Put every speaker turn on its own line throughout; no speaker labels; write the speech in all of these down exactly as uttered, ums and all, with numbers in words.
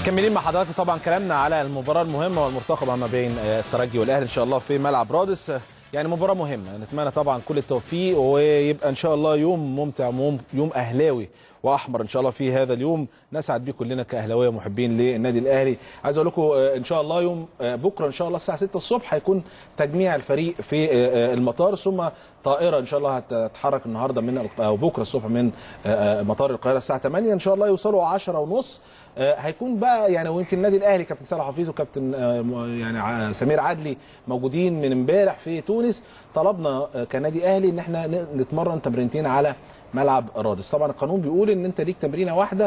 مكملين مع حضراتكم طبعا كلامنا على المباراه المهمه والمرتقبه ما بين الترجي والاهلي ان شاء الله في ملعب رادس. يعني مباراه مهمه، نتمنى طبعا كل التوفيق ويبقى ان شاء الله يوم ممتع، يوم اهلاوي واحمر ان شاء الله. في هذا اليوم نسعد بيه كلنا كاهلاويه محبين للنادي الاهلي. عايز اقول لكم ان شاء الله يوم بكره ان شاء الله الساعه ستة الصبح هيكون تجميع الفريق في المطار، ثم طائره ان شاء الله هتتحرك النهارده من او بكره الصبح من مطار القاهره الساعه ثمانية ان شاء الله، يوصلوا عشرة ونص. هيكون بقى يعني ويمكن النادي الاهلي كابتن صالح حفيظ وكابتن يعني سمير عدلي موجودين من امبارح في تونس. طلبنا كنادي اهلي ان احنا نتمرن تمرينتين على ملعب رادس. طبعا القانون بيقول ان انت ليك تمرينه واحده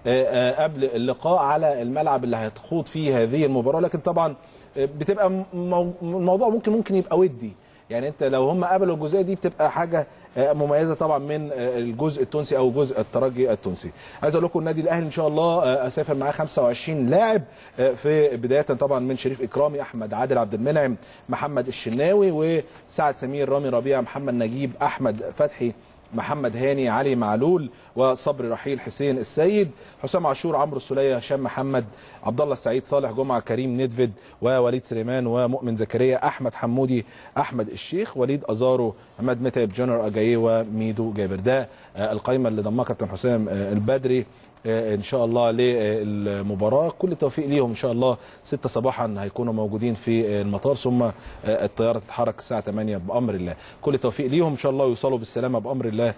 قبل اللقاء على الملعب اللي هتخوض فيه هذه المباراه، لكن طبعا بتبقى الموضوع ممكن ممكن يبقى ودي، يعني انت لو هم قبلوا الجزئيه دي بتبقى حاجه مميزه طبعا من الجزء التونسي او جزء الترجي التونسي. عايز اقول لكم النادي الاهلي ان شاء الله اسافر معاه خمسة وعشرين لاعب، في بدايه طبعا من شريف اكرامي، احمد عادل عبد المنعم، محمد الشناوي، وسعد سمير، رامي ربيعه، محمد نجيب، احمد فتحي، محمد هاني، علي معلول، وصبري رحيل، حسين السيد، حسام عاشور، عمرو السوليه، هشام محمد، عبد الله السعيد، صالح جمعه، كريم ندفد، ووليد سليمان، ومؤمن زكريا، احمد حمودي، احمد الشيخ، وليد ازارو، عماد متعب، جونر اجاييه، وميدو جابر. ده القائمه اللي ضمها كابتن حسام البدري ان شاء الله للمباراه. كل التوفيق ليهم ان شاء الله. ستة صباحا هيكونوا موجودين في المطار، ثم الطياره تتحرك الساعه ثمانية بامر الله. كل التوفيق ليهم ان شاء الله، يوصلوا بالسلامه بامر الله،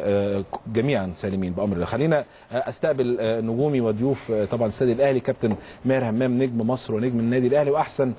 جميعا سالمين بامر الله. خلينا استقبل نجومي وضيوف طبعا السيد الاهلي، كابتن ماهر همام نجم مصر ونجم النادي الاهلي واحسن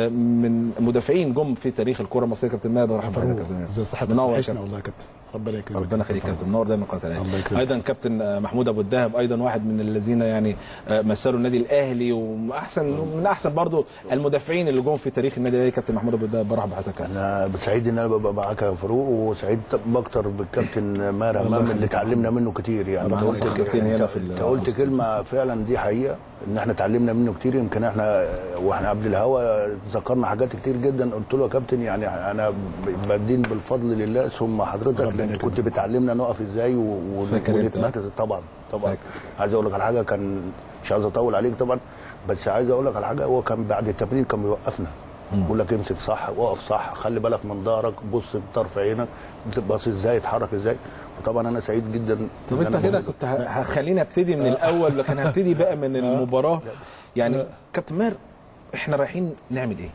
من مدافعين جم في تاريخ الكره المصريه. كابتن ماهر مرحبا بحضرتك يا كابتن.
ازي صحتك؟ وحشنا والله يا كابتن. ربنا يكرمك.
ربنا يخليك يا كابتن، منور دايما قناه الاهلي. ايضا كابتن محمود ابو الدهب، ايضا واحد من الذين يعني مثلوا النادي الاهلي واحسن من احسن برضو المدافعين اللي جم في تاريخ النادي الاهلي. كابتن محمود ابو الدهب برحب بحضرتك.
انا سعيد ان انا ببقى معاك يا فاروق، وسعيد اكتر بالكابتن ماهر همام اللي اتعلمنا منه كتير. يعني انت قلت
هنا في
انت قلت كلمه فعلا دي حقيقه، ان احنا اتعلمنا منه كتير. يمكن احنا واحنا قبل الهوا ذكرنا حاجات كتير جدا. قلت له يا كابتن يعني انا بدين بالفضل لله ثم حضرتك، لان كنت بتعلمنا نقف ازاي ونتمركز. طبعا طبعا عايز اقول لك على حاجه، كان مش عايز اطول عليك طبعا، بس عايز اقول لك على حاجه. هو كان بعد التمرين كان بيوقفنا يقول لك امسك صح، وقف صح، خلي بالك من ظهرك، بص بطرف عينك، بص ازاي، اتحرك ازاي. وطبعا انا سعيد جدا.
طب انت كده كنت هخليني ابتدي من الاول، لكن هبتدي بقى من المباراه. يعني كابتن ماهر احنا رايحين نعمل ايه؟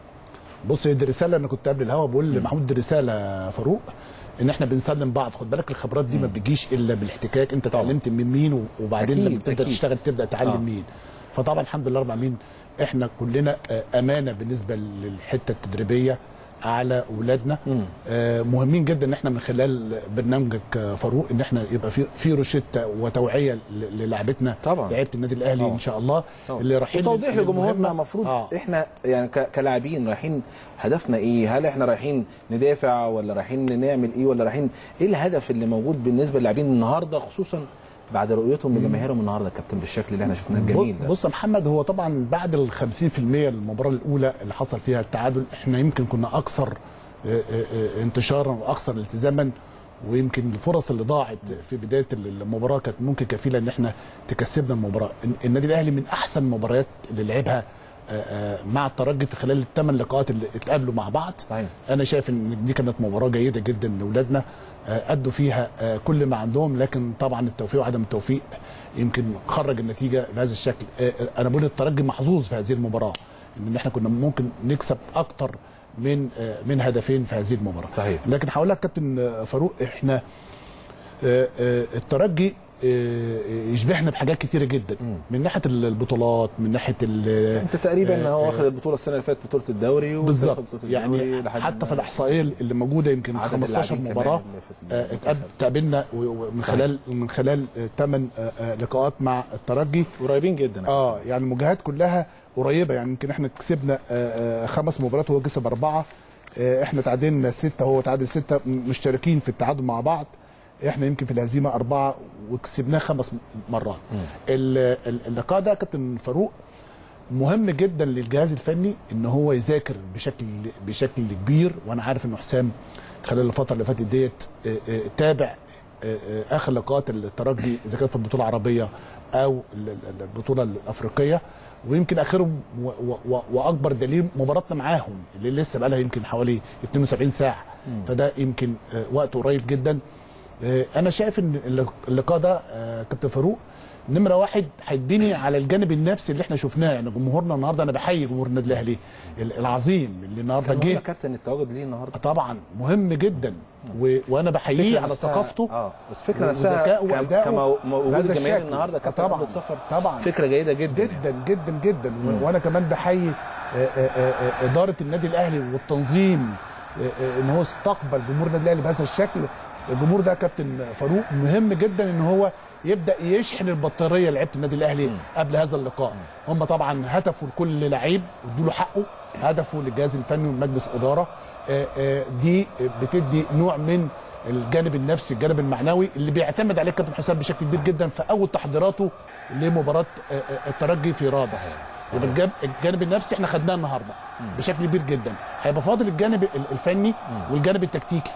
بص، دي رساله. انا كنت قبل الهوا بقول لمحمود دي رساله فاروق، ان احنا بنسلم بعض. خد بالك الخبرات دي ما بتجيش الا بالاحتكاك. انت اتعلمت من مين وبعدين لما تبدا تشتغل تبدا تعلم آه. مين. فطبعا الحمد لله رب العالمين احنا كلنا امانه بالنسبه للحته التدريبيه على اولادنا. آه مهمين جدا ان احنا من خلال برنامجك فاروق ان احنا يبقى في في روشته وتوعيه للاعبتنا، لعيبه النادي الاهلي طبعا. ان شاء الله طبعا. اللي رايحين
توضيح لجمهورنا. المفروض آه. احنا يعني كلاعبين رايحين هدفنا ايه؟ هل احنا رايحين ندافع ولا رايحين نعمل ايه ولا رايحين ايه الهدف اللي موجود بالنسبه للاعبين النهارده، خصوصا بعد رؤيتهم لجماهيرهم النهارده كابتن بالشكل اللي احنا شفناه الجميل ده؟
بص يا محمد، هو طبعا بعد ال خمسين في المية المباراه الاولى اللي حصل فيها التعادل، احنا يمكن كنا اكثر انتشارا واكثر التزاما، ويمكن الفرص اللي ضاعت في بدايه المباراه كانت ممكن كفيله ان احنا تكسبنا المباراه. النادي الاهلي من احسن المباريات اللي لعبها مع الترجي في خلال الثمان لقاءات اللي اتقابلوا مع بعض. صحيح. انا شايف ان دي كانت مباراه جيده جدا لاولادنا، ادوا فيها كل ما عندهم، لكن طبعا التوفيق وعدم التوفيق يمكن خرج النتيجه بهذا الشكل. انا بقول الترجي محظوظ في هذه المباراه، ان احنا كنا ممكن نكسب اكتر من من هدفين في هذه المباراه. صحيح. لكن هقول لك كابتن فاروق، احنا الترجي يشبهنا بحاجات كتيره جدا. مم. من ناحيه البطولات، من ناحيه انت
تقريبا هو واخد البطوله السنه اللي فاتت، بطوله الدوري
بالظبط. يعني حتى في الاحصائيه اللي موجوده يمكن خمستاشر مباراه تقابلنا من خلال من خلال ثمان لقاءات مع الترجي،
قريبين جدا.
اه يعني المواجهات كلها قريبه. يعني يمكن احنا كسبنا خمس مباريات وهو كسب اربعه، احنا تعادلنا سته وهو تعادل سته، مشتركين في التعادل مع بعض. احنا يمكن في الهزيمه اربعه وكسبناه خمس مرات. اللقاء ده كابتن فاروق مهم جدا للجهاز الفني ان هو يذاكر بشكل بشكل كبير، وانا عارف ان حسام خلال الفتره اللي فاتت ديت تابع اخر لقاءات الترجي اذا كانت في البطوله العربيه او البطوله الافريقيه، ويمكن اخرهم واكبر دليل مباراتنا معاهم اللي لسه بقى لها يمكن حوالي اتنين وسبعين ساعه، فده يمكن وقت قريب جدا. انا شايف ان اللقاء ده كابتن فاروق نمره واحد هيتبني على الجانب النفسي اللي احنا شفناه. يعني جمهورنا النهارده، انا بحيي جمهور النادي الاهلي العظيم اللي النهارده جه.
كابتن التواجد ليه النهارده
طبعا مهم جدا، و... وانا بحييه على ثقافته.
اه بس فكره نفسها كموجود الجماهير النهارده كابتن
طبعا
السفر
طبعا
فكره جيده جدا
جدا جدا جدا. و... وانا كمان بحيي اداره النادي الاهلي والتنظيم ان هو استقبل جمهور النادي الاهلي بهذا الشكل. الجمهور ده كابتن فاروق مهم جدا ان هو يبدا يشحن البطاريه لعيبه النادي الاهلي قبل هذا اللقاء. هم طبعا هدفوا لكل لعيب وادوا له حقه، هدفوا للجهاز الفني ومجلس الاداره. دي بتدي نوع من الجانب النفسي، الجانب المعنوي اللي بيعتمد عليه كابتن حسام بشكل كبير جدا في اول تحضيراته لمباراه الترجي في رادس. يبقى الجانب النفسي احنا خدناه النهارده بشكل كبير جدا. هيبقى فاضل الجانب الفني والجانب التكتيكي،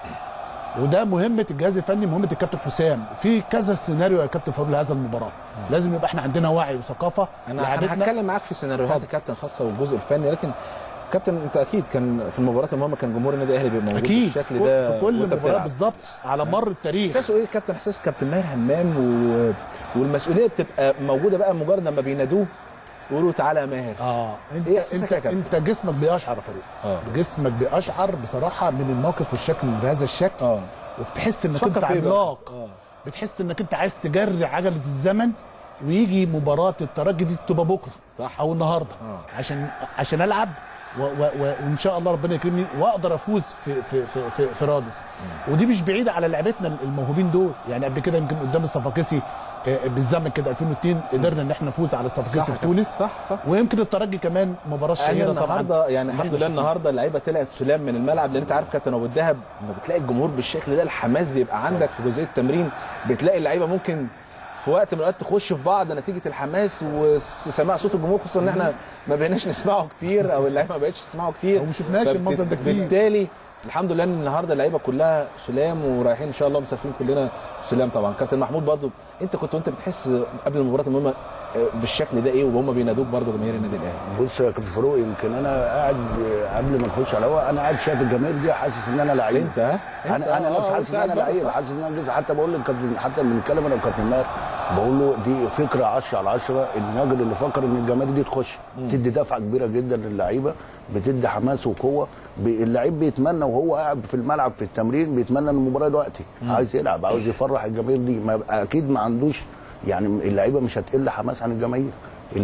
وده مهمه الجهاز الفني، مهمه الكابتن حسام في كذا سيناريو يا كابتن فاروق لهذا المباراه. لازم يبقى احنا عندنا وعي وثقافه.
انا هتكلم معاك في سيناريوهات الكابتن خاصه والجزء الفني، لكن كابتن انت اكيد كان في المباريات المهمه كان جمهور النادي الاهلي بيبقى موجود بالشكل ده
في كل مباراه بالظبط على مر التاريخ.
احساسه ايه كابتن؟ احساس كابتن ماهر همام و... والمسؤوليه بتبقى موجوده بقى مجرد لما بينادوه يقولوا تعالى يا ماهر.
اه انت إيه انت, انت جسمك بيقشعر يا فاروق. آه. جسمك بيقشعر بصراحه من الموقف والشكل بهذا الشكل. اه وبتحس انك انت عملاق. آه. بتحس انك انت عايز تجري عجله الزمن ويجي مباراه الترجي دي تبقى بكره
صح
او النهارده. آه. عشان عشان العب و و وان شاء الله ربنا يكرمني واقدر افوز في في في في, في رادس. م. ودي مش بعيده على لعبتنا الموهوبين دول. يعني قبل كده يمكن قدام الصفاقسي بالزمن كده ألفين واتنين قدرنا ان احنا نفوز على الصفاقسي في تونس.
صح صح.
ويمكن الترجي كمان مباراه شهيره طبعا.
النهارده يعني الحمد لله النهارده اللعيبه طلعت سلام من الملعب، لان انت عارف كابتن ابو الدهب لما بتلاقي الجمهور بالشكل ده الحماس بيبقى عندك في جزئيه التمرين. بتلاقي اللعيبه ممكن في وقت من الاوقات تخش في بعض نتيجه الحماس وسماع صوت الجمهور، خصوصا ان احنا ما بقيناش نسمعه كتير او اللعيبه ما بقتش تسمعه كتير
وما شفناش المنظر ده كتير.
بالتالي الحمد لله ان النهارده اللعيبه كلها سلام ورايحين ان شاء الله مسافرين كلنا سلام. طبعا كابتن محمود برضو انت كنت وانت بتحس قبل المباراه المهمه بالشكل ده ايه وهم بينادوك برضو جماهير النادي الاهلي؟
بص يا كابتن فاروق، يمكن انا قاعد قبل ما نخش على الهواء انا قاعد شايف الجماهير دي حاسس ان انا لعيب.
انت ها؟
انا انا نفسي حاسس ان انا لعيب، حاسس ان انا جزء. حتى بقول للكابتن، حتى بنتكلم انا وكابتن ماهر بقول له دي فكره عشرة على عشرة. الراجل اللي فكر ان الجماهير دي تخش تدي دفعه كبيره جدا للعيبه، بتدي حماس وقوه. اللعيب بيتمنى وهو قاعد في الملعب في التمرين بيتمنى ان المباراه دلوقتي عايز يلعب، عاوز يفرح الجماهير دي. ما اكيد ما عندوش يعني اللعيبه مش هتقل حماس عن الجماهير.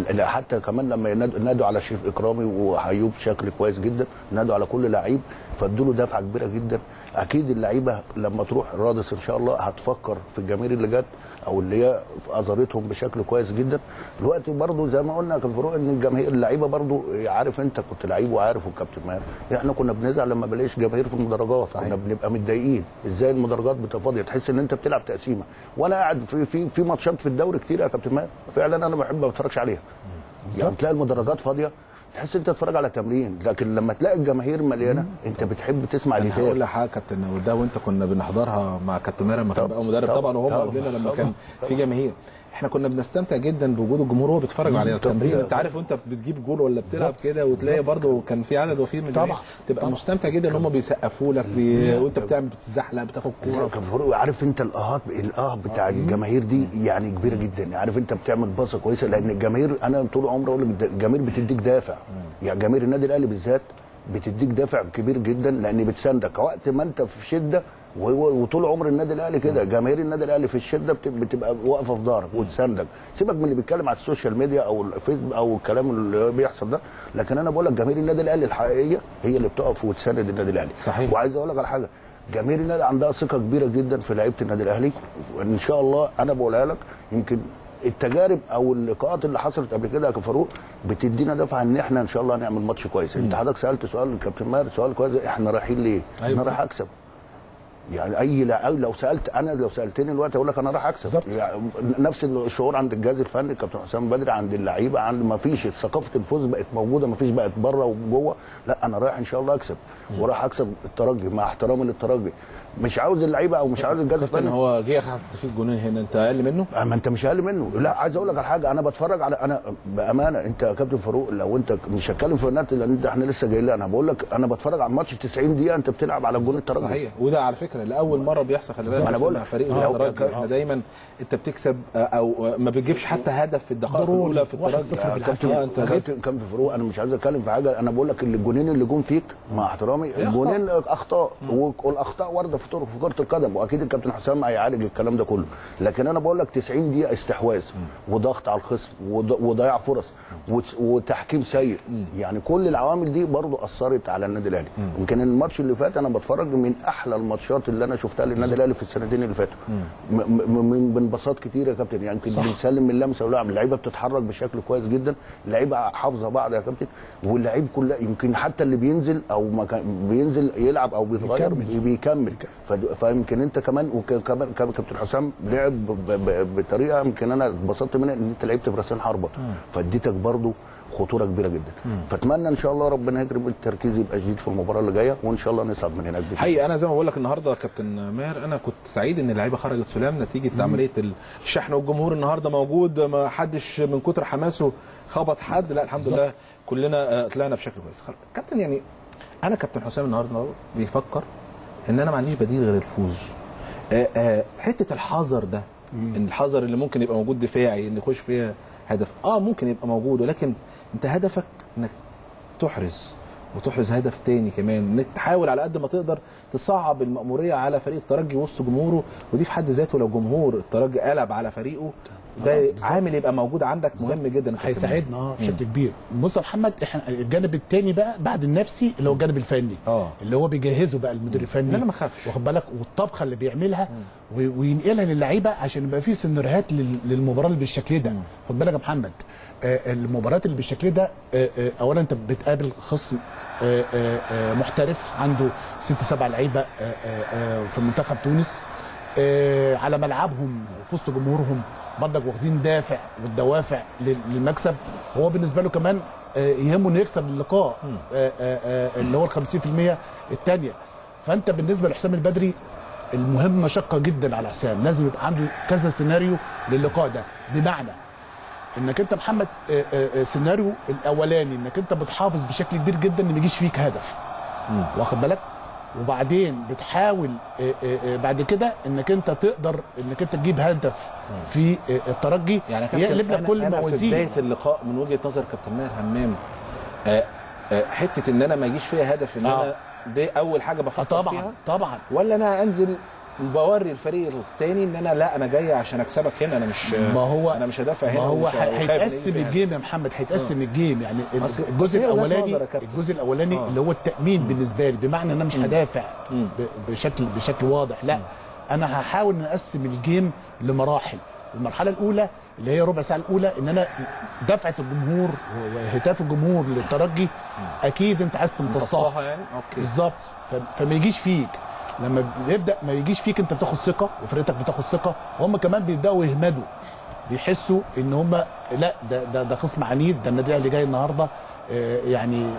حتى كمان لما نادوا على شريف اكرامي وحيوب بشكل كويس جدا، نادوا على كل لعيب فادوا له دفعه كبيره جدا. اكيد اللعيبه لما تروح رادس ان شاء الله هتفكر في الجماهير اللي جت او اللي هي اظهرتهم بشكل كويس جدا. دلوقتي برضو زي ما قلنا كان فاروق ان الجماهير اللعيبه برضو عارف، انت كنت لعيب وعارف والكابتن ماهر، احنا كنا بنزعل لما بلاقيش جماهير في المدرجات. صحيح. كنا بنبقى متضايقين ازاي المدرجات بتبقى فاضيه، تحس ان انت بتلعب تقسيمه. وانا قاعد في في في ماتشات في الدوري كتير يا كابتن ماهر فعلا انا بحب ما اتفرجش عليها. يعني تلاقي المدرجات فاضيه تحس انت تتفرج على تمرين، لكن لما تلاقي الجماهير مليانه انت بتحب تسمع اللي
هقول لك حاجه كابتن وده وانت كنا بنحضرها مع كابتن ماهر لما كان بقى مدرب طبعا وهم قبلنا لما كان في جماهير. احنا كنا بنستمتع جدا بوجود الجمهور وهو بيتفرج على التمرين. انت عارف وانت بتجيب جول ولا بتلعب كده وتلاقي برضه كان في عدد وفير من الجماهير تبقى مستمتع جدا ان هم بيسقفوا لك بي... وانت بتعمل بتتزحلق بتاخد كوره.
عارف انت الاهات الاه بتاع الجماهير دي يعني كبيره جدا. عارف انت بتعمل باصه كويسه لان الجماهير، انا طول عمري اقول لك الجماهير بتديك دافع. يعني جماهير النادي الاهلي بالذات بتديك دافع كبير جدا لان بتساندك وقت ما انت في شده. وطول عمر النادي الاهلي كده، جماهير النادي الاهلي في الشده بتبقى واقفه في ظهرك وتساندك. سيبك من اللي بيتكلم على السوشيال ميديا او الفيسبوك او الكلام اللي بيحصل ده، لكن انا بقول لك جماهير النادي الاهلي الحقيقيه هي اللي بتقف وتساند النادي الاهلي.
صحيح.
وعايز اقول لك على حاجه، جماهير النادي عندها ثقه كبيره جدا في لعيبه النادي الاهلي، وان شاء الله انا بقولها لك. يمكن التجارب او اللقاءات اللي حصلت قبل كده يا فاروق بتدينا دفعه ان احنا ان شاء الله هنعمل ماتش كويس. انت حضرتك سالت سؤال الكابتن ماهر سؤال كويس، احنا رايحين ليه؟ أيوة. انا رايح اكسب. يعني اي لو سالت انا لو سالتني دلوقتي اقول لك انا رايح اكسب. يعني نفس الشعور عند الجهاز الفني الكابتن حسام بدري، عند اللعيبه، عند ما فيش ثقافه الفوز بقت موجوده، ما فيش بقت بره وجوه. لا انا رايح ان شاء الله اكسب ورايح اكسب الترجي مع احترامي للترجي. مش عاوز اللعيبه او مش عاوز الجهاز الفني.
هو جه خد في الجونين هنا، انت اقل منه؟
ما انت مش اقل منه. لا عايز اقول لك على حاجه، انا بتفرج على انا بامانه، انت يا كابتن فاروق لو انت مش هتكلم في النت لان احنا لسه جايين، انا بقول لك انا بتفرج على الماتش تسعين دقيقه انت بتلعب على الجون الترجي.
صحيح، وده على فكره لاول مره بيحصل، خلي بالك
انا بقول لك
فريق زي الترجي احنا دايما انت بتكسب او ما بتجيبش حتى هدف في الدقائق الاولى في الترجي.
كابتن كابتن فاروق انا مش عايز اتكلم في حاجه، انا بقول لك الجونين اللي جم فيك مع احترامي الجونين اخطاء، والاخطاء وارده في في كره القدم، واكيد الكابتن حسام هيعالج الكلام ده كله، لكن انا بقول لك تسعين دقيقه استحواذ وضغط على الخصم وضياع فرص وتحكيم سيء، يعني كل العوامل دي برضو اثرت على النادي الاهلي. يمكن الماتش اللي فات انا بتفرج من احلى الماتشات اللي انا شفتها للنادي الاهلي في السنتين اللي فاتوا، من بانبساط كتير يا كابتن، يعني يمكن بنسلم من لمسه ولعب، اللعيبه بتتحرك بشكل كويس جدا، اللعيبه حافظه بعض يا كابتن، واللعيب كلها يمكن حتى اللي بينزل او ما كان بينزل يلعب او بيتغير بيكمل, بيكمل. فيمكن انت كمان وكمان كابتن حسام لعب بطريقه يمكن انا اتبسطت منها، ان انت لعبت في راسين حربه فاديتك برضو خطوره كبيره جدا. مم. فاتمنى ان شاء الله ربنا يكرم التركيز يبقى شديد في المباراه اللي جايه، وان شاء الله نصعد من هناك.
حقيقي انا زي ما بقول لك النهارده يا كابتن ماهر، انا كنت سعيد ان اللعيبه خرجت سلام نتيجه مم. عمليه الشحن، والجمهور النهارده موجود، ما حدش من كتر حماسه خبط حد، لا الحمد لله كلنا طلعنا بشكل كويس. كابتن يعني انا كابتن حسام النهارده بيفكر ان انا ما عنديش بديل غير الفوز. آآ آآ حته الحذر ده، ان الحذر اللي ممكن يبقى موجود دفاعي ان يخش فيها هدف، اه ممكن يبقى موجود، ولكن انت هدفك انك تحرز وتحرز هدف تاني كمان، انك تحاول على قد ما تقدر تصعب المأمورية على فريق الترجي وسط جمهوره، ودي في حد ذاته لو جمهور الترجي قلب على فريقه ده عامل يبقى موجود عندك مهم جدا،
هيساعدنا اه بشكل كبير. بص يا محمد، احنا الجانب الثاني بقى بعد النفسي اللي هو الجانب الفني، اه اللي هو بيجهزه بقى المدير الفني،
انا ما اخافش
واخد بالك، والطبخه اللي بيعملها وينقلها للعيبه عشان يبقى في سيناريوهات للمباراه اللي بالشكل ده. خد بالك يا محمد، آه المباريات اللي بالشكل ده آه آه اولا انت بتقابل خصم آه آه آه محترف عنده ست سبع لعيبه آه آه آه في منتخب تونس، آه على ملعبهم وفي وسط جمهورهم، برضك واخدين دافع والدوافع للمكسب، هو بالنسبه له كمان يهمه انه يكسب اللقاء اللي هو ال خمسين في المية الثانيه. فانت بالنسبه لحسام البدري المهمه شاقه جدا على حسام، لازم يبقى عنده كذا سيناريو للقاء ده، بمعنى انك انت محمد سيناريو الاولاني انك انت بتحافظ بشكل كبير جدا ان ما يجيش فيك هدف، واخد بالك، وبعدين بتحاول بعد كده انك انت تقدر انك انت تجيب هدف في الترجي
يعني
يقلب لك كل الموازين.
في بدايه اللقاء من وجهه نظر كابتن ماهر همام، حته ان انا ما يجيش فيها هدف، ان آه. انا دي اول حاجه بفكر
طبعا
فيها
طبعا،
ولا انا انزل بوري الفريق الثاني ان انا لا انا جاي عشان اكسبك هنا، انا مش
ما هو
انا مش هدافع هنا،
ما هو هيتقسم الجيم يا محمد، هيتقسم الجيم، يعني الجزء الاولاني الجزء الاولاني آه. اللي هو التامين مم. بالنسبه لي، بمعنى ان انا مش هدافع بشكل بشكل واضح، لا مم. انا هحاول ان اقسم الجيم لمراحل. المرحله الاولى اللي هي ربع ساعه الاولى ان انا دفعه الجمهور وهتاف الجمهور للترجي اكيد انت عايز تمتصها
يعني اوكي
بالظبط، فما يجيش فيك، لما بيبدا ما يجيش فيك انت بتاخد ثقه وفرقتك بتاخد ثقه، وهم كمان بيبداوا يهمدوا، بيحسوا ان هم لا ده ده ده خصم عنيد، ده النادي الاهلي جاي النهارده آه يعني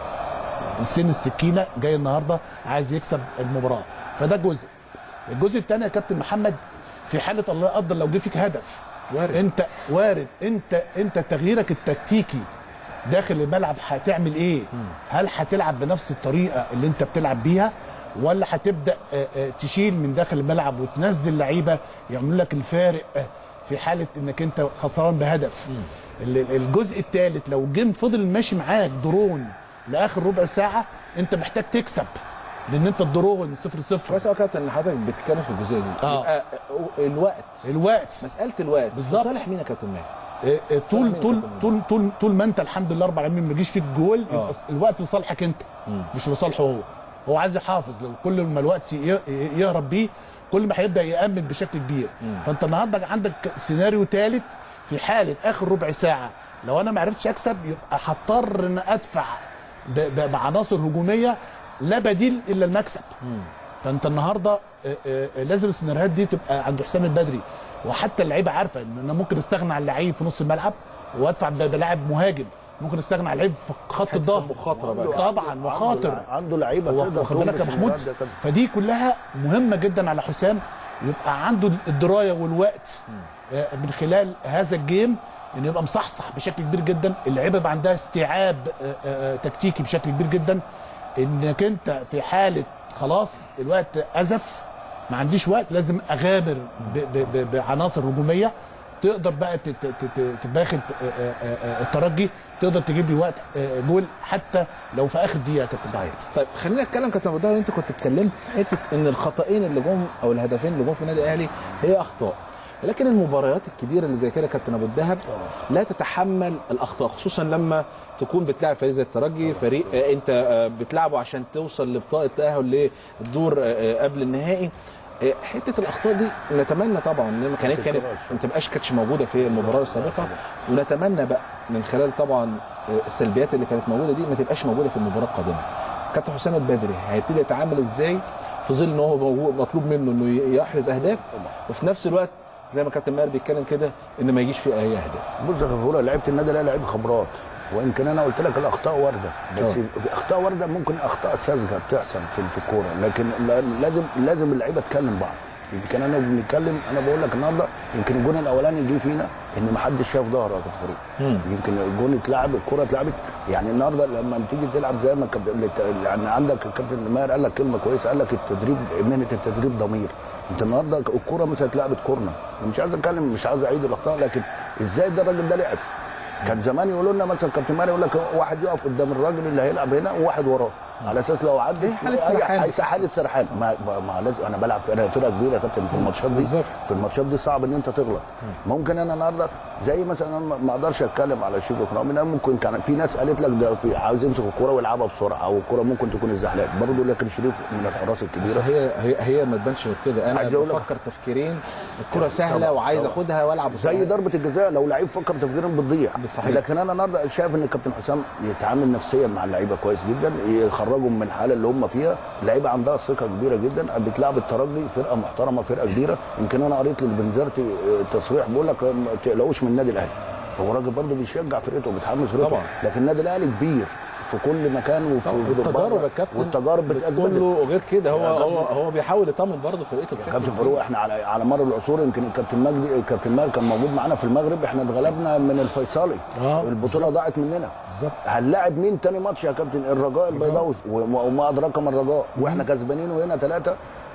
سن السكينه جاي النهارده عايز يكسب المباراه، فده جزء. الجزء الثاني يا كابتن محمد، في حاله الله يقدر لو جه فيك هدف وارد. انت وارد انت انت تغييرك التكتيكي داخل الملعب هتعمل ايه؟ هل هتلعب بنفس الطريقه اللي انت بتلعب بيها، ولا هتبدا تشيل من داخل الملعب وتنزل لعيبه يعملوا لك الفارق في حاله انك انت خسران بهدف؟ الجزء الثالث لو جيم فضل ماشي معاك درون لاخر ربع ساعه، انت محتاج تكسب، لان انت الدرون صفر صفر.
بس يا كابتن ان حضرتك بتتكلم في الجزئيه دي،
آه.
يبقى الوقت
الوقت
مساله الوقت
بالظبط.
صالح مين يا كابتن ماهر؟
طول طول طول طول طول ما انت الحمد لله رب العالمين ما يجيش فيك جول، يبقى الوقت لصالحك انت مم. مش لصالحه هو. هو عايز يحافظ، لو كل ما الوقت يهرب بيه كل ما هيبدا يامن بشكل كبير. مم. فانت النهارده عندك سيناريو ثالث في حاله اخر ربع ساعه، لو انا ما عرفتش اكسب يبقى هضطر ان ادفع بعناصر هجوميه لا بديل الا المكسب. مم. فانت النهارده لازم السيناريوهات دي تبقى عند حسام البدري، وحتى اللعيبه عارفه ان انا ممكن استغنى عن اللعيب في نص الملعب وادفع بلاعب مهاجم ممكن نستغنى عن لعيب في خط الظهر
مخاطره بقى
طبعا مخاطر
عنده لعيبه تقدر
واخد بالك يا محمود. فدي كلها مهمه جدا على حسام، يبقى عنده الدرايه والوقت من خلال هذا الجيم انه يبقى مصحصح بشكل كبير جدا، اللعيبه يبقى عندها استيعاب تكتيكي بشكل كبير جدا، انك انت في حاله خلاص الوقت ازف ما عنديش وقت لازم اغامر بعناصر هجوميه تقدر بقى تباخد الترجي، تقدر تجيب لي وقت جول حتى لو في اخر دقيقه كابتن.
صحيح. طيب خلينا نتكلم كابتن ابو الدهب، انت كنت اتكلمت في حته ان الخطأين اللي جم او الهدفين اللي جم في النادي الاهلي هي اخطاء، لكن المباريات الكبيره اللي زي كده كابتن ابو الدهب لا تتحمل الاخطاء، خصوصا لما تكون بتلعب فريق زي الترجي، فريق انت بتلعبه عشان توصل لبطاقه التاهل للدور قبل النهائي. حته الاخطاء دي نتمنى طبعا ان كانت كانت ما تبقاش كانتش موجوده في المباراه السابقه، ونتمنى بقى من خلال طبعا السلبيات اللي كانت موجوده دي ما تبقاش موجوده في المباراه القادمه. كابتن حسام البدري هيبتدي يتعامل ازاي في ظل ان هو مطلوب منه انه يحرز اهداف، وفي نفس الوقت زي ما كابتن ماهر بيتكلم كده ان ما يجيش فيه اي اهداف.
بص يا كابتن، لعيبه النادي الاهلي لعيبه خبرات، ويمكن انا قلت لك الاخطاء وارده، بس أوه. اخطاء وارده ممكن اخطاء ساذجه بتحصل في في الكوره، لكن لازم لازم اللعيبه تكلم بعض. يمكن انا بنتكلم، انا بقول لك النهارده يمكن الجون الاولاني جه فينا ان ما حدش شاف ظهره يا كابتن، يمكن الجون اتلعب، الكوره اتلعبت، يعني النهارده لما تيجي تلعب زي ما يعني عندك الكابتن ماهر قال لك كلمه كويسه، قال لك التدريب مهنه التدريب ضمير. انت النهارده الكوره مثلا اتلعبت كورنر، مش عايز اتكلم مش عايز اعيد الاخطاء، لكن ازاي ده الراجل ده لعب؟ كان زمان يقولوا لنا مثلا كابتن ماهر يقول لك واحد يقف قدام الراجل اللي هيلعب هنا وواحد وراه، على اساس لو عدى
حاله سرحان،
حاله سرحان. ما, ما لازم انا بلعب فرقه فرقه كبيره يا كابتن، في الماتشات دي في الماتشات دي صعب ان انت تغلط. ممكن انا النهارده زي مثلا انا ما اقدرش اتكلم على شريف اكرامي، ممكن كان في ناس قالت لك ده في عاوز يمسك الكوره ويلعبها بسرعه، او الكوره ممكن تكون الزحلقه برضه، لكن شريف من الحراس الكبيره.
هي هي هي ما تبانش غير كده، انا بفكر تفكيرين، الكوره سهله وعايز اخدها والعب بسرعه
زي ضربه الجزاء، لو لعيب فكر تفكيرين بتضيع. لكن انا النهارده شايف ان الكابتن حسام يتعامل نفسيا مع اللعيبه كويس جدا، يخرجهم من الحاله اللي هم فيها، اللعيبه عندها ثقه كبيره جدا، بتلعب الترجي فرقه محترمه فرقه كبيره. يمكن انا قريت للبنزرتي تصريح بيقول لك ما تقلقوش من النادي الاهلي، هو راجل برضه بيشجع فرقته وبيتحمس فرقته طبعا، لكن النادي الاهلي كبير في كل مكان وفي
التجارب يا كابتن،
والتجارب بتثبت
كله غير كده. هو هو هو بيحاول يطمن برضه فرقته.
كابتن فاروق احنا على على مر العصور، يمكن الكابتن مجدي الكابتن مال كان موجود معانا في المغرب، احنا اتغلبنا من الفيصلي، آه البطوله ضاعت مننا بالظبط. هنلاعب مين تاني ماتش يا كابتن؟ الرجاء البيضاوي، وما ادراك ما الرجاء، واحنا كسبانين وهنا ثلاثه،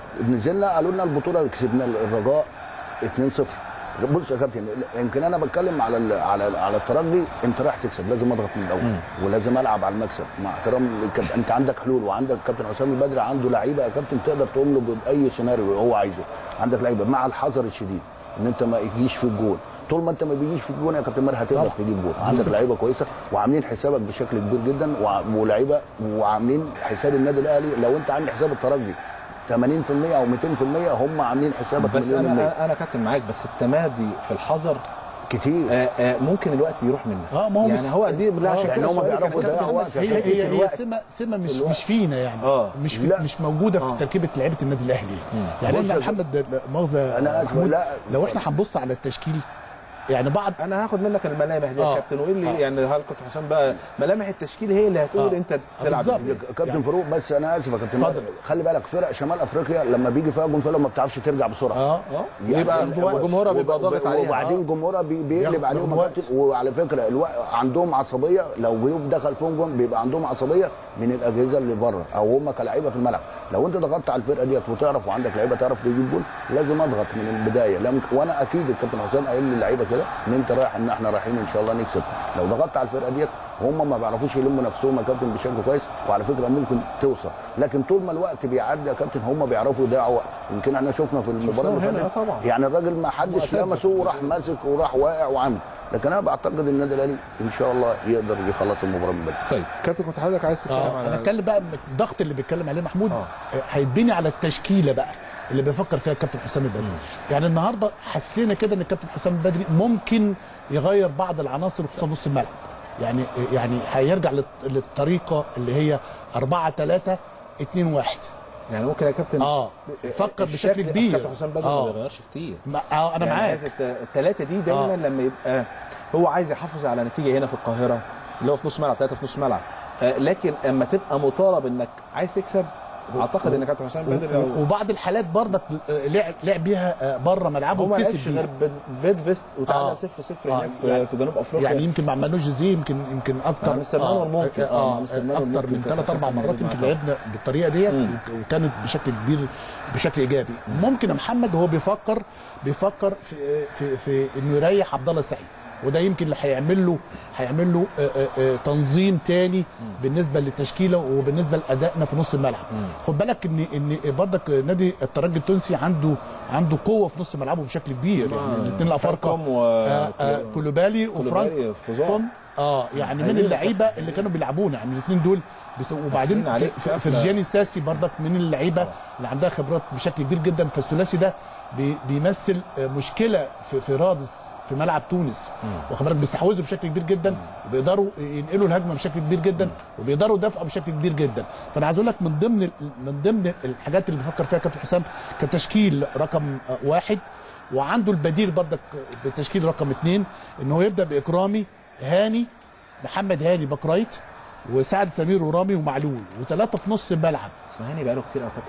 نزلنا قالوا لنا البطوله كسبنا الرجاء اتنين صفر. بص يا كابتن، يمكن انا بتكلم على على على الترجي، انت رايح تكسب لازم اضغط من الاول ولازم العب على المكسب مع احترام الكابتن. انت عندك حلول، وعندك كابتن حسام البدري عنده لعيبه يا كابتن تقدر تقوم له باي سيناريو هو عايزه، عندك لعيبه مع الحذر الشديد ان انت ما يجيش في الجول. طول ما انت ما بيجيش في الجون يا كابتن ماهر هتقدر تجيب جول، عندك لعيبه كويسه وعاملين حسابك بشكل كبير جدا، ولعيبه وعاملين حساب النادي الاهلي. لو انت عامل حساب الترجي ثمانين في المية او مئتين في المية هم عاملين حسابك.
بس انا المية. انا كابتن معاك، بس التمادي في الحذر
كتير
آآ آآ ممكن الوقت يروح منك.
اه ما هو
يعني هو دي
بالله يعني هم بيعرفوا يضيعوا وقت.
هي هي هي سمه سمه مش الوقت. مش فينا يعني آه. مش في مش موجوده في آه. تركيبه لعيبه النادي الاهلي. يعني احنا محمد مؤاخذه
انا اسف لا
لو احنا هنبص على التشكيل يعني بعض،
انا هاخد منك الملامح دي يا آه. كابتن، وقول لي آه. يعني هل كابتن حسام بقى ملامح التشكيل هي اللي هتقول آه. انت تلعب ازاي؟
كابتن يعني. فاروق بس انا اسف يا كابتن، خلي بالك فرق شمال افريقيا لما بيجي فيها جون فيها ما بتعرفش ترجع بسرعه.
اه اه يبقى جمهورها بيبقى ضاغط عليها،
وبعدين جمهورها بيقلب عليهم. وعلى فكره الو... عندهم عصبيه، لو ضيوف دخل فيهم جون بيبقى عندهم عصبيه من الاجهزه اللي بره او هم كلاعيبه في الملعب. لو انت ضغطت على الفرقه ديت وتعرف وعندك لعيبه تعرف تجيب جون لازم اضغط من البدايه. لم... وانا اكيد الكابتن حسام قايل للعيبه كده ان انت رايح ان احنا رايحين ان شاء الله نكسب. لو ضغطت على الفرقه ديت هم ما بيعرفوش يلموا نفسهم يا كابتن بشكل كويس، وعلى فكره ممكن توصل، لكن طول ما الوقت بيعدي يا كابتن هم بيعرفوا يضيعوا وقت. يمكن احنا شفنا في المباراه اللي فاتت يعني الراجل ما حدش لمسه وراح ماسك وراح واقع وعمل، لكن انا بعتقد ان النادي الاهلي ان شاء الله يقدر يخلص المباراه من بدري.
طيب كابتن كنت حضرتك عايز تتكلم
آه. على انا اتكلم بقى الضغط اللي بيتكلم عليه محمود هيتبني آه. على التشكيله بقى اللي بيفكر فيها الكابتن حسام البدري. يعني النهارده حسينا كده ان الكابتن حسام البدري ممكن يغير بعض العناصر خصوصا نص الملعب، يعني يعني هيرجع للطريقه اللي هي أربعة ثلاثة اثنين واحد.
يعني ممكن يا كابتن
اه فكر بشكل كبير.
كابتن حسام بدري
آه.
ما بيغيرش كتير.
اه انا
يعني
معاك.
الثلاثه دي دايما آه. لما يبقى هو عايز يحافظ على نتيجه هنا في القاهره اللي هو في نص ملعب، ثلاثه في نص ملعب. آه لكن اما تبقى مطالب انك عايز تكسب، اعتقد ان كابتن حسام بدري
و... وبعض الحالات برضك لعب لعب بيها بره ملعبه
وما لعبش غير بيد فيست وتعادل صفر صفر هناك في, يعني في جنوب افريقيا.
يعني يمكن مع منوش جزيه يمكن يمكن اكتر
مستر مانويل ممكن
اه, آه اكتر من ثلاث اربع مرات يمكن لعبنا بالطريقه ديت، وكانت بشكل كبير بشكل ايجابي. ممكن يا محمد هو بيفكر بيفكر في في, في انه يريح عبد الله السعيد، وده يمكن اللي هيعمل له هيعمل له آآ آآ تنظيم تاني بالنسبه للتشكيله وبالنسبه لادائنا في نص الملعب. خد بالك ان ان برضك نادي الترجي التونسي عنده عنده قوه في نص ملعبه بشكل كبير، يعني الاثنين الافارقه كولوبالي وفرانك اه يعني من اللعيبه اللي كانوا بيلعبونا، يعني الاثنين دول. وبعدين في فرجاني الساسي برضك من اللعيبه اللي عندها خبرات بشكل كبير جدا. فالثلاثي ده بيمثل مشكله في في رادس في ملعب تونس، واخد بالك بيستحوذوا بشكل كبير جدا، وبيقدروا ينقلوا الهجمه بشكل كبير جدا، وبيقدروا يدافعوا بشكل كبير جدا. فانا عايز اقول لك من ضمن من ضمن الحاجات اللي بيفكر فيها كابتن حسام كتشكيل رقم واحد، وعنده البديل برضك بالتشكيل رقم اثنين، ان هو يبدا باكرامي، هاني، محمد هاني باك رايت، وسعد سمير ورامي ومعلول، وثلاثه في نص الملعب.
اسمه هاني بقاله كتير قوي كابتن.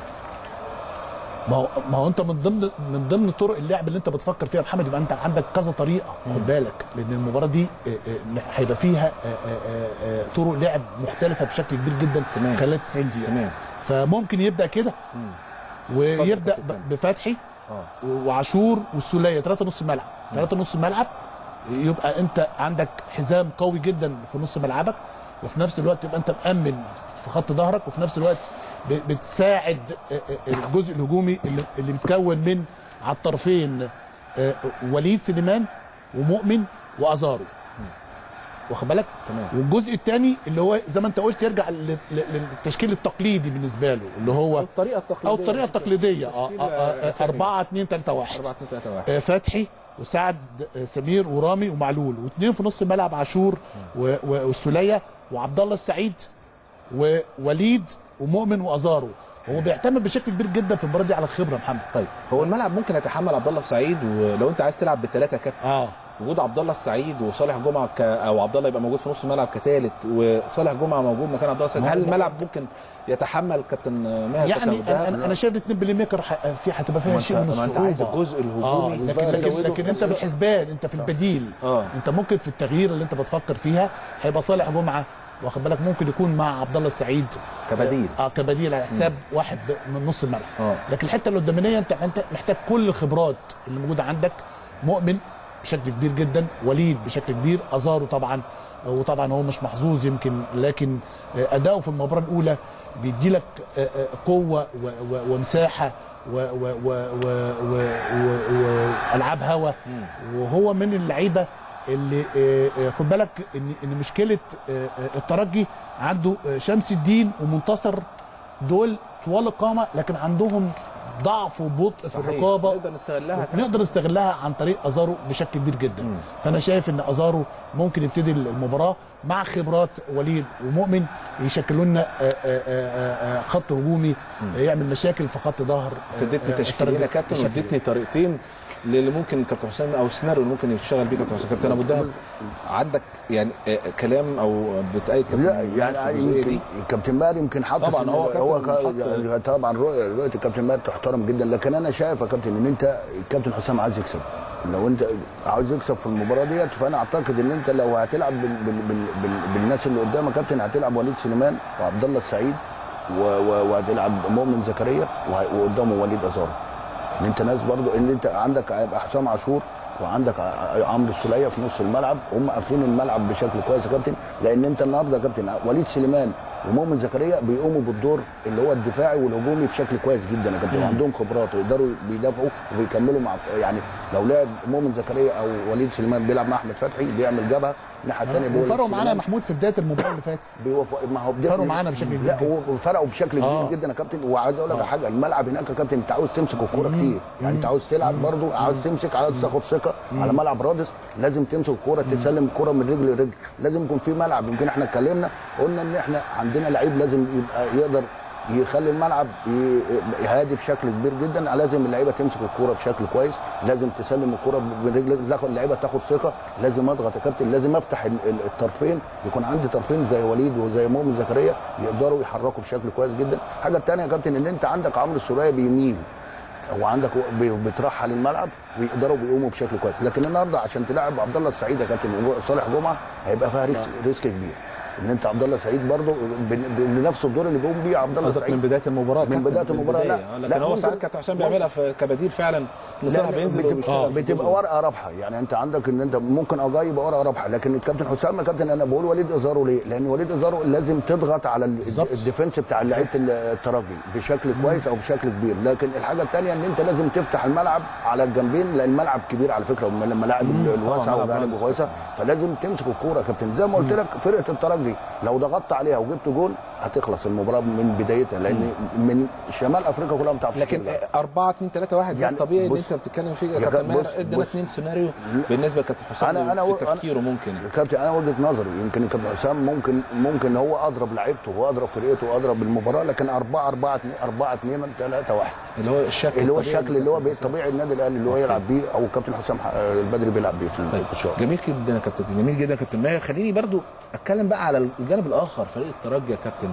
ما هو ما هو انت من ضمن من ضمن طرق اللعب اللي انت بتفكر فيها يا محمد، يبقى انت عندك كذا طريقه. خد بالك لان المباراه دي هيبقى فيها طرق لعب مختلفه بشكل كبير جدا خلال تسعين دقيقه. تمام. فممكن يبدا كده ويبدا بفتحي وعاشور والسوليه، ثلاثه نص ملعب، ثلاثه نص ملعب، يبقى انت عندك حزام قوي جدا في نص ملعبك، وفي نفس الوقت يبقى انت مأمن في خط ظهرك، وفي نفس الوقت بتساعد الجزء الهجومي اللي, اللي بيتكون من على الطرفين وليد سليمان ومؤمن وازارو، واخد بالك؟ والجزء الثاني اللي هو زي ما انت قلت يرجع للتشكيل التقليدي بالنسبه له، اللي هو
الطريقه التقليديه
او الطريقه التقليديه أربعة اتنين ثلاثة واحد، فتحي وسعد سمير ورامي ومعلول، واثنين في نص الملعب عاشور والسوليه وعبد الله السعيد ووليد ومؤمن وازارو. هو بيعتمد بشكل كبير جدا في المباراه دي على الخبره محمد.
طيب هو الملعب ممكن يتحمل عبد الله السعيد، ولو انت عايز تلعب بالثلاثه كابتن
اه
وجود عبد الله السعيد وصالح جمعه ك... او عبد الله يبقى موجود في نص الملعب كثالث، وصالح جمعه موجود مكان عبد الله السعيد، هل الملعب ممكن يتحمل كابتن ماهر؟
يعني انا انا شايف الاثنين بلاي ميكر في هتبقى فيها شيء من الصعوبه.
انت عايز الجزء الهجومي،
آه لكن لكن, لكن انت بالحسبان، انت في البديل آه. انت ممكن في التغيير اللي انت بتفكر فيها هيبقى صالح جمعه، واخد بالك، ممكن يكون مع عبد الله السعيد كبديل اه كبديل على حساب مم. واحد من نص الملعب.
آه.
لكن الحته اللي قدامانيه انت انت محتاج كل الخبرات اللي موجوده عندك. مؤمن بشكل كبير جدا، وليد بشكل كبير، ازارو طبعا، وطبعا هو مش محظوظ يمكن، لكن اداؤه في المباراه الاولى بيدي لك قوه ومساحه والعاب هوا، وهو من اللعيبه اللي خد بالك ان ان مشكله الترجي عنده شمس الدين ومنتصر، دول طوال القامه لكن عندهم ضعف وبطء في الرقابه،
نقدر نستغلها
نقدر نستغلها عن طريق ازارو بشكل كبير جدا. مم. فانا شايف ان ازارو ممكن يبتدي المباراه مع خبرات وليد ومؤمن يشكلوا لنا خط هجومي يعمل مشاكل في خط ظهر.
اديتني تشكيله يا كابتن، واديتني طريقتين اللي ممكن كابتن حسام او السيناريو اللي ممكن يشتغل بيه كابتن حسام. كابتن ابو الدهب عندك يعني كلام او بتأيد كابتن؟
لا يعني يمكن كابتن ماهر يمكن حاطط
طبعا هو
هو طبعا رؤيه الكابتن ماهر تحترم جدا، لكن انا شايف يا كابتن ان انت الكابتن حسام عايز يكسب. لو انت عاوز يكسب في المباراه ديت، فانا اعتقد ان انت لو هتلعب بال بال بال بال بالناس اللي قدامك يا كابتن، هتلعب وليد سليمان وعبد الله السعيد وهتلعب مؤمن زكريا وقدامه وليد ازارو. ان انت ناس برضو ان انت عندك حسام عاشور وعندك عمرو السوليه في نص الملعب، هم قافلين الملعب بشكل كويس يا كابتن. لان انت النهارده يا كابتن وليد سليمان ومؤمن زكريا بيقوموا بالدور اللي هو الدفاعي والهجومي بشكل كويس جدا يا كابتن، وعندهم خبرات ويقدروا بيدافعوا وبيكملوا مع، يعني لو لعب مؤمن زكريا او وليد سليمان بيلعب مع احمد فتحي بيعمل جبهه الناحيه الثانيه.
وفرقوا معانا محمود في بدايه المباراه اللي فاتت،
ما هو
فرقوا معانا بشكل كبير.
لا وفرقوا بشكل كبير آه. جدا يا كابتن. وعايز اقول لك على حاجه، الملعب هناك يا كابتن انت عاوز تمسك الكوره كتير، يعني انت عاوز تلعب برضو، عاوز تمسك، عاوز تاخد ثقه على ملعب رادس، لازم تمسك الكوره، تسلم الكوره من رجل لرجل، لازم يكون في ملعب. يمكن احنا اتكلمنا قلنا ان احنا عندنا لعيب لازم يبقى يقدر يخلي الملعب هادي بشكل كبير جدا. لازم اللعيبه تمسك الكوره بشكل كويس، لازم تسلم الكوره برجلك، اللعيبه تاخد ثقه، لازم اضغط يا كابتن، لازم افتح الطرفين، يكون عندي طرفين زي وليد وزي مؤمن زكريا يقدروا يحركوا بشكل كويس جدا. الحاجه الثانيه يا كابتن ان انت عندك عمرو السوليه بيميل وعندك بيترحل الملعب ويقدروا بيقوموا بشكل كويس، لكن النهارده عشان تلاعب عبد الله السعيد يا كابتن وصالح جمعه هيبقى فيها ريسك, ريسك كبير، ان انت عبد الله السعيد برضه بنفس الدور اللي بيقوم بيه عبد الله السعيد
من بدايه المباراه.
من بدايه المباراه لا
لكن لا هو ساعات كابتن حسام بيعملها في كبديل فعلا، صالح بينزل
بتبقى, بتبقى ورقه رابحه. يعني انت عندك ان انت ممكن اجاي يبقى ورقه رابحه، لكن الكابتن حسام يا كابتن انا بقول وليد ازارو ليه؟ لان وليد ازارو لازم تضغط على الديفنس بتاع لعيبه الترجي بشكل كويس او بشكل كبير، لكن الحاجه الثانيه ان انت لازم تفتح الملعب على الجنبين، لان الملعب كبير على فكره من الملاعب الواسعه والملاعب الكويسه، فلازم تمسك الكوره يا كابتن. زي ما قلت لك فرقه الترجي لو ضغطت عليها وجبت جول هتخلص المباراه من بدايتها، لان من شمال افريقيا كلها ما بتعرفش.
لكن أربعة اتنين ثلاثة واحد يعني طبيعي اللي انت بتتكلم فيه يا كابتن ماهر. ادينا اثنين سيناريو بالنسبه لكابتن حسام انا انا في تفكيره ممكن
يا كابتن. انا وجهه نظري يمكن الكابتن حسام ممكن ممكن هو اضرب لعيبته واضرب فرقته واضرب المباراه، لكن أربعة أربعة أربعة اثنين ثلاثة واحد
اللي هو الشكل
اللي هو الشكل اللي هو طبيعي النادي الاهلي اللي هو يلعب بيه او الكابتن حسام البدري بيلعب بيه في
الشغل. جميل جدا يا كابتن، جميل جدا يا كابتن ماهر. خليني برضو اتكلم بقى على الجانب الاخر، فريق الترجي يا كابتن.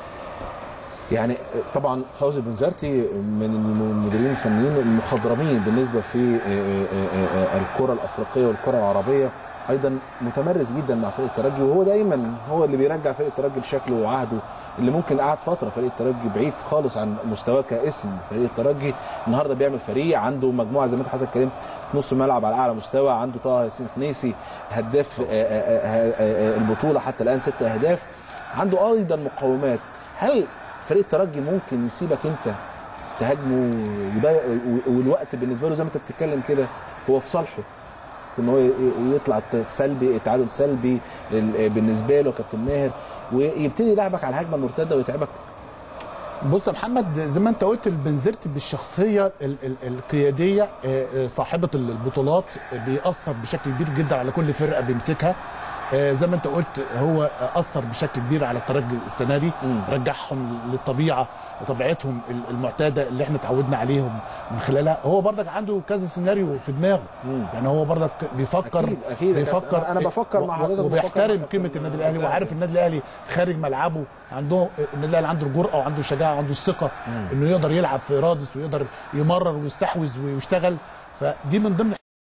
يعني طبعا فوزي بنزرتي من المديرين الفنيين المخضرمين بالنسبه في الكره الافريقيه والكره العربيه، ايضا متمرس جدا مع فريق الترجي، وهو دايما هو اللي بيرجع فريق الترجي لشكله وعهده اللي ممكن قعد فتره فريق الترجي بعيد خالص عن مستواه كاسم. فريق الترجي النهارده بيعمل فريق عنده مجموعه زي ما انت حضرتك اتكلمت في نص الملعب على اعلى مستوى، عنده طه ياسين خنيسي هداف البطوله حتى الان ست اهداف، عنده ايضا مقومات. هل فريق الترجي ممكن يسيبك انت تهاجمه والوقت بالنسبه له زي ما انت بتتكلم كده هو في صالحه ان هو يطلع سلبي تعادل سلبي بالنسبه له كابتن ماهر ويبتدي يلعبك على الهجمه المرتده ويتعبك؟
بص يا محمد زي ما انت قلت البنزرتي بالشخصيه القياديه صاحبه البطولات بيأثر بشكل كبير جدا على كل فرقه بيمسكها. زي ما انت قلت هو اثر بشكل كبير على الترجي السنه دي، رجعهم للطبيعه طبيعتهم المعتاده اللي احنا اتعودنا عليهم من خلالها. هو برضك عنده كذا سيناريو في دماغه، يعني هو برضك بيفكر
أكيد أكيد
بيفكر
انا بفكر مع حضرتك
وبيحترم قيمه النادي الاهلي وعارف النادي الاهلي خارج ملعبه عنده النادي الاهلي عنده الجرأه وعنده الشجاعه وعنده الثقه انه يقدر يلعب في رادس ويقدر يمرر ويستحوذ ويشتغل، فدي من ضمن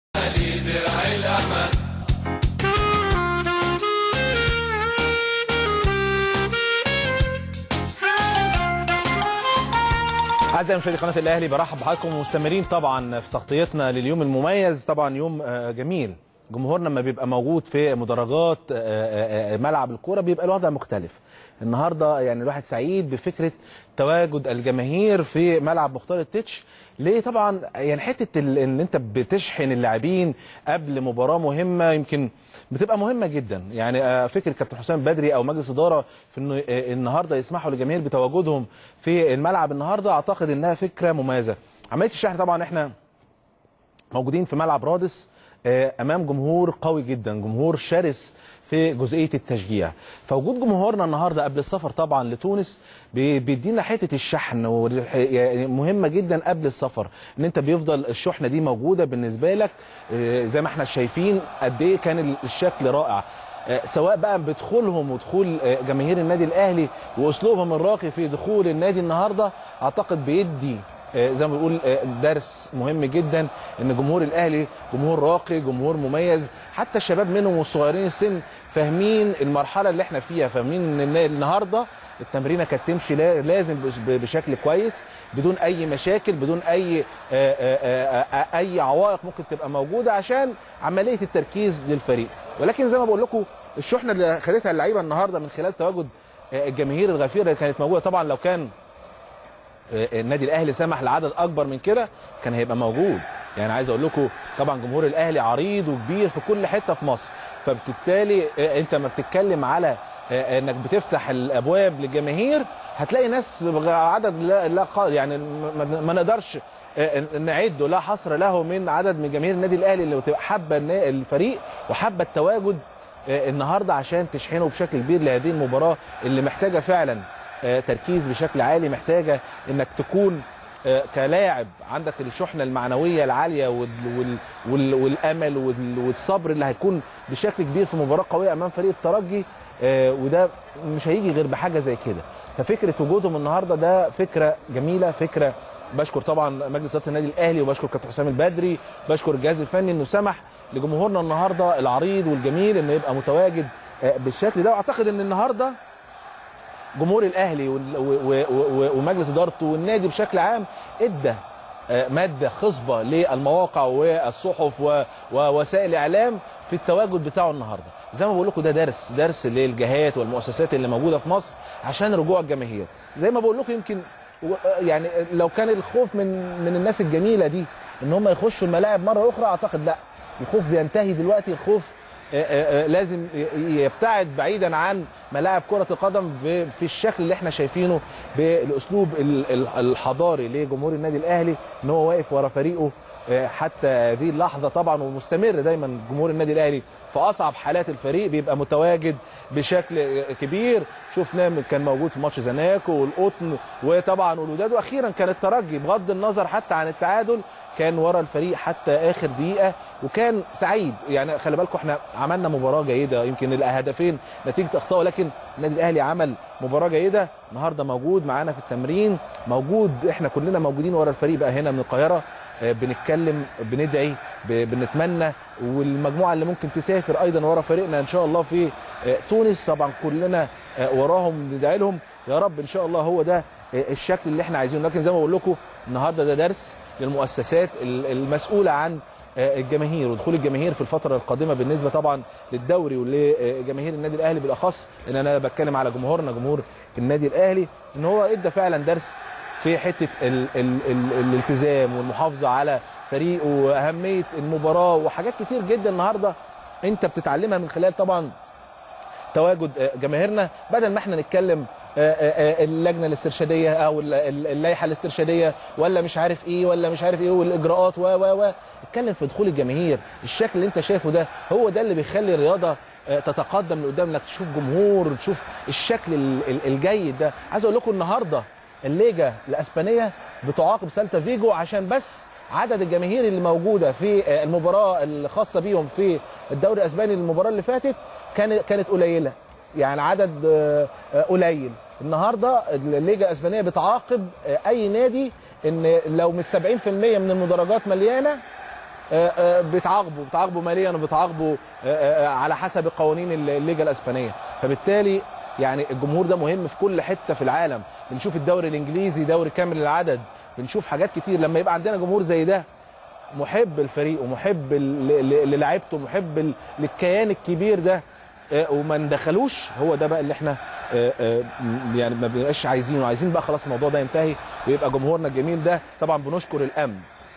أعزائي مشاهدي قناة الأهلي برحب بحضراتكم ومستمرين طبعا في تغطيتنا لليوم المميز. طبعا يوم جميل، جمهورنا لما بيبقى موجود في مدرجات ملعب الكورة بيبقى الوضع مختلف. النهارده يعني الواحد سعيد بفكرة تواجد الجماهير في ملعب مختار التتش. ليه؟ طبعا يعني حته ان انت بتشحن اللاعبين قبل مباراه مهمه يمكن بتبقى مهمه جدا. يعني فكره كابتن حسام بدري او مجلس اداره في انه النهارده يسمحوا للجماهير بتواجدهم في الملعب النهارده، اعتقد انها فكره مميزه. عمليه الشحن طبعا احنا موجودين في ملعب رادس امام جمهور قوي جدا، جمهور شرس في جزئيه التشجيع، فوجود جمهورنا النهارده قبل السفر طبعا لتونس بيدينا حته الشحن مهمه جدا قبل السفر، ان انت بيفضل الشحنه دي موجوده بالنسبه لك. زي ما احنا شايفين قد ايه كان الشكل رائع، سواء بقى بدخولهم ودخول جماهير النادي الاهلي واسلوبهم الراقي في دخول النادي النهارده، اعتقد بيدي زي ما بنقول درس مهم جدا ان جمهور الاهلي جمهور راقي، جمهور مميز. حتى الشباب منهم والصغيرين السن فاهمين المرحله اللي احنا فيها، فاهمين ان النهارده التمرينه كانت تمشي لازم بشكل كويس بدون اي مشاكل، بدون اي اي عوائق ممكن تبقى موجوده عشان عمليه التركيز للفريق. ولكن زي ما بقول لكم الشحنه اللي خدتها اللعيبه النهارده من خلال تواجد الجماهير الغفيره اللي كانت موجوده، طبعا لو كان النادي الاهلي سمح لعدد اكبر من كده كان هيبقى موجود. يعني عايز اقول لكم طبعا جمهور الاهلي عريض وكبير في كل حته في مصر، فبالتالي انت ما بتتكلم على انك بتفتح الابواب للجماهير هتلاقي ناس عدد لا, لا يعني ما نقدرش نعده، لا حصر له من عدد من جماهير النادي الاهلي اللي بتبقى حابه الفريق وحابه التواجد النهارده عشان تشحنه بشكل كبير لهذه المباراه اللي محتاجه فعلا تركيز بشكل عالي، محتاجه انك تكون كلاعب عندك الشحنه المعنويه العاليه والامل والصبر اللي هيكون بشكل كبير في مباراه قويه امام فريق الترجي، وده مش هيجي غير بحاجه زي كده. ففكره وجودهم النهارده ده فكره جميله، فكره بشكر طبعا مجلس اداره النادي الاهلي وبشكر كابتن حسام البدري، بشكر الجهاز الفني انه سمح لجمهورنا النهارده العريض والجميل انه يبقى متواجد بالشكل ده. واعتقد ان النهارده جمهور الاهلي ومجلس ادارته والنادي بشكل عام ادى ماده خصبه للمواقع والصحف ووسائل الاعلام في التواجد بتاعه النهارده. زي ما بقول لكم ده درس درس للجهات والمؤسسات اللي موجوده في مصر عشان رجوع الجماهير. زي ما بقول لكم يمكن يعني لو كان الخوف من من الناس الجميله دي ان هم يخشوا الملاعب مره اخرى، اعتقد لا، الخوف بينتهي دلوقتي. الخوف لازم يبتعد بعيدا عن ملاعب كرة القدم في الشكل اللي احنا شايفينه بالاسلوب الحضاري لجمهور النادي الاهلي، ان هو واقف ورا فريقه حتى هذه اللحظه طبعا، ومستمر دايما جمهور النادي الاهلي في اصعب حالات الفريق بيبقى متواجد بشكل كبير. شفناه كان موجود في ماتش زناكو والقطن وطبعا الوداد، واخيرا كان الترجي بغض النظر حتى عن التعادل كان ورا الفريق حتى اخر دقيقه وكان سعيد. يعني خلي بالكم احنا عملنا مباراه جيده، يمكن الهدفين نتيجه اخطاء، ولكن النادي الاهلي عمل مباراه جيده. النهارده موجود معانا في التمرين، موجود، احنا كلنا موجودين ورا الفريق بقى هنا من القاهره، بنتكلم بندعي بنتمنى، والمجموعه اللي ممكن تسافر ايضا ورا فريقنا ان شاء الله في تونس طبعا كلنا وراهم ندعي لهم يا رب ان شاء الله. هو ده الشكل اللي احنا عايزينه. لكن زي ما بقول لكم النهارده ده درس للمؤسسات المسؤوله عن الجماهير ودخول الجماهير في الفتره القادمه بالنسبه طبعا للدوري ولجماهير النادي الاهلي بالاخص، ان انا بتكلم على جمهورنا جمهور النادي الاهلي، ان هو ادى فعلا درس في حته ال ال ال الالتزام والمحافظه على فريقه واهميه المباراه وحاجات كتير جدا النهارده انت بتتعلمها من خلال طبعا تواجد جماهيرنا. بدل ما احنا نتكلم اللجنه الاسترشاديه او اللائحه الاسترشاديه ولا مش عارف ايه ولا مش عارف ايه والاجراءات و و و اتكلم في دخول الجماهير. الشكل اللي انت شايفه ده هو ده اللي بيخلي الرياضه تتقدم لقدام، انك تشوف جمهور، تشوف الشكل الجيد ده. عايز اقول لكم النهارده الليجا الاسبانيه بتعاقب سالتا فيجو عشان بس عدد الجماهير اللي موجوده في المباراه الخاصه بيهم في الدوري الاسباني المباراه اللي فاتت كانت كانت قليله، يعني عدد قليل. النهارده الليجا الاسبانيه بتعاقب اي نادي ان لو مش سبعين في المية من المدرجات مليانه بتعاقبوا بتعاقبوا ماليا وبتعاقبوا على حسب قوانين الليجا الاسبانيه. فبالتالي يعني الجمهور ده مهم في كل حته في العالم. بنشوف الدوري الانجليزي دوري كامل العدد، بنشوف حاجات كتير. لما يبقى عندنا جمهور زي ده محب الفريق ومحب للاعيبته ومحب للكيان الكبير ده وما ندخلوش، هو ده بقى اللي احنا يعني ما بنبقاش عايزينه. عايزين بقى خلاص الموضوع ده ينتهي ويبقى جمهورنا الجميل ده. طبعا بنشكر الامن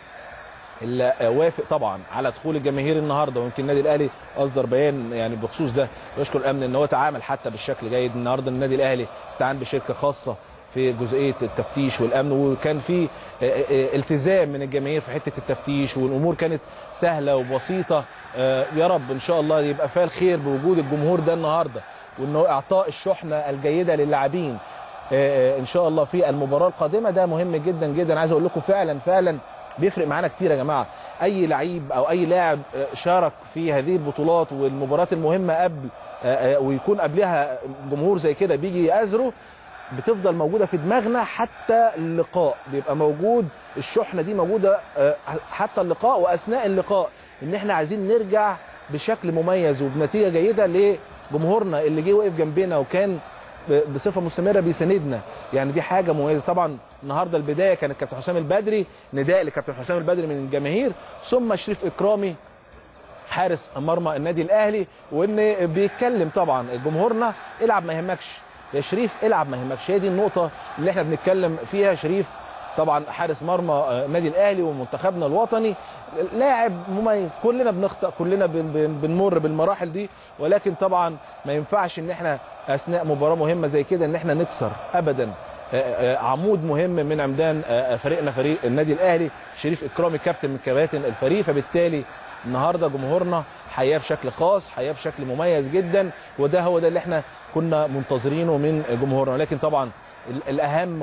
اللي وافق طبعا على دخول الجماهير النهارده، ويمكن النادي الاهلي اصدر بيان يعني بخصوص ده. بشكر الامن ان هو تعامل حتى بالشكل جيد. النهارده النادي الاهلي استعان بشركه خاصه في جزئيه التفتيش والامن، وكان في التزام من الجماهير في حته التفتيش، والامور كانت سهله وبسيطه. يا رب ان شاء الله يبقى فيها الخير بوجود الجمهور ده النهارده، وانه اعطاء الشحنه الجيده للاعبين ان شاء الله في المباراه القادمه. ده مهم جدا جدا. عايز اقول لكم فعلا فعلا بيفرق معانا كتير يا جماعه. اي لعيب او اي لاعب شارك في هذه البطولات والمباريات المهمه قبل ويكون قبلها جمهور زي كده بيجي يأزره، بتفضل موجوده في دماغنا حتى اللقاء، بيبقى موجود الشحنه دي موجوده حتى اللقاء واثناء اللقاء، ان احنا عايزين نرجع بشكل مميز وبنتيجه جيده لجمهورنا اللي جه وقف جنبنا وكان بصفه مستمره بيساندنا. يعني دي حاجه مميزه. طبعا النهارده البدايه كان الكابتن حسام البدري، نداء للكابتن حسام البدري من الجماهير، ثم شريف اكرامي حارس مرمى النادي الاهلي، وان بيتكلم طبعا جمهورنا العب ما يهمكش يا شريف، العب ما يهمكش. هي دي النقطه اللي احنا بنتكلم فيها. شريف طبعا حارس مرمى النادي الاهلي ومنتخبنا الوطني، لاعب مميز. كلنا بنخطئ، كلنا بنمر بالمراحل دي، ولكن طبعا ما ينفعش ان احنا اثناء مباراه مهمه زي كده ان احنا نكسر ابدا عمود مهم من عمدان فريقنا فريق النادي الاهلي. شريف اكرامي كابتن من كباتن الفريق، فبالتالي النهارده جمهورنا حياه بشكل خاص، حياه بشكل مميز جدا، وده هو ده اللي احنا كنا منتظرينه من جمهورنا. لكن طبعا الاهم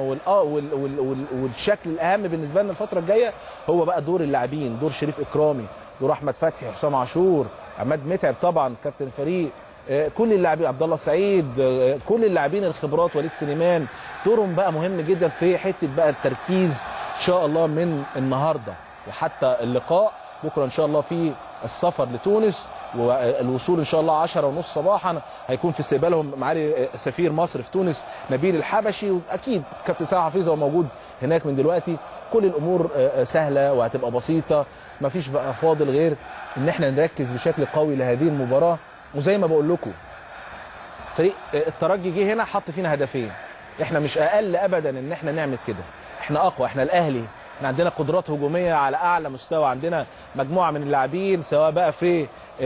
والشكل الاهم بالنسبه لنا الفتره الجايه هو بقى دور اللاعبين، دور شريف اكرامي، دور احمد فتحي، حسام عاشور، عماد متعب طبعا كابتن الفريق، كل اللاعبين، عبد الله السعيد، كل اللاعبين الخبرات، وليد سليمان، دورهم بقى مهم جدا في حته بقى التركيز ان شاء الله من النهارده وحتى اللقاء بكره ان شاء الله في السفر لتونس، والوصول ان شاء الله عشرة ونص صباحا هيكون في استقبالهم معالي سفير مصر في تونس نبيل الحبشي، واكيد كابتن سامح حفيظ هو موجود هناك من دلوقتي. كل الامور سهله وهتبقى بسيطه، مفيش بقى فاضل غير ان احنا نركز بشكل قوي لهذه المباراه. وزي ما بقول لكم فريق الترجي جه هنا حط فينا هدفين، احنا مش اقل ابدا ان احنا نعمل كده، احنا اقوى، احنا الاهلي، احنا عندنا قدرات هجوميه على اعلى مستوى، عندنا مجموعه من اللاعبين سواء بقى في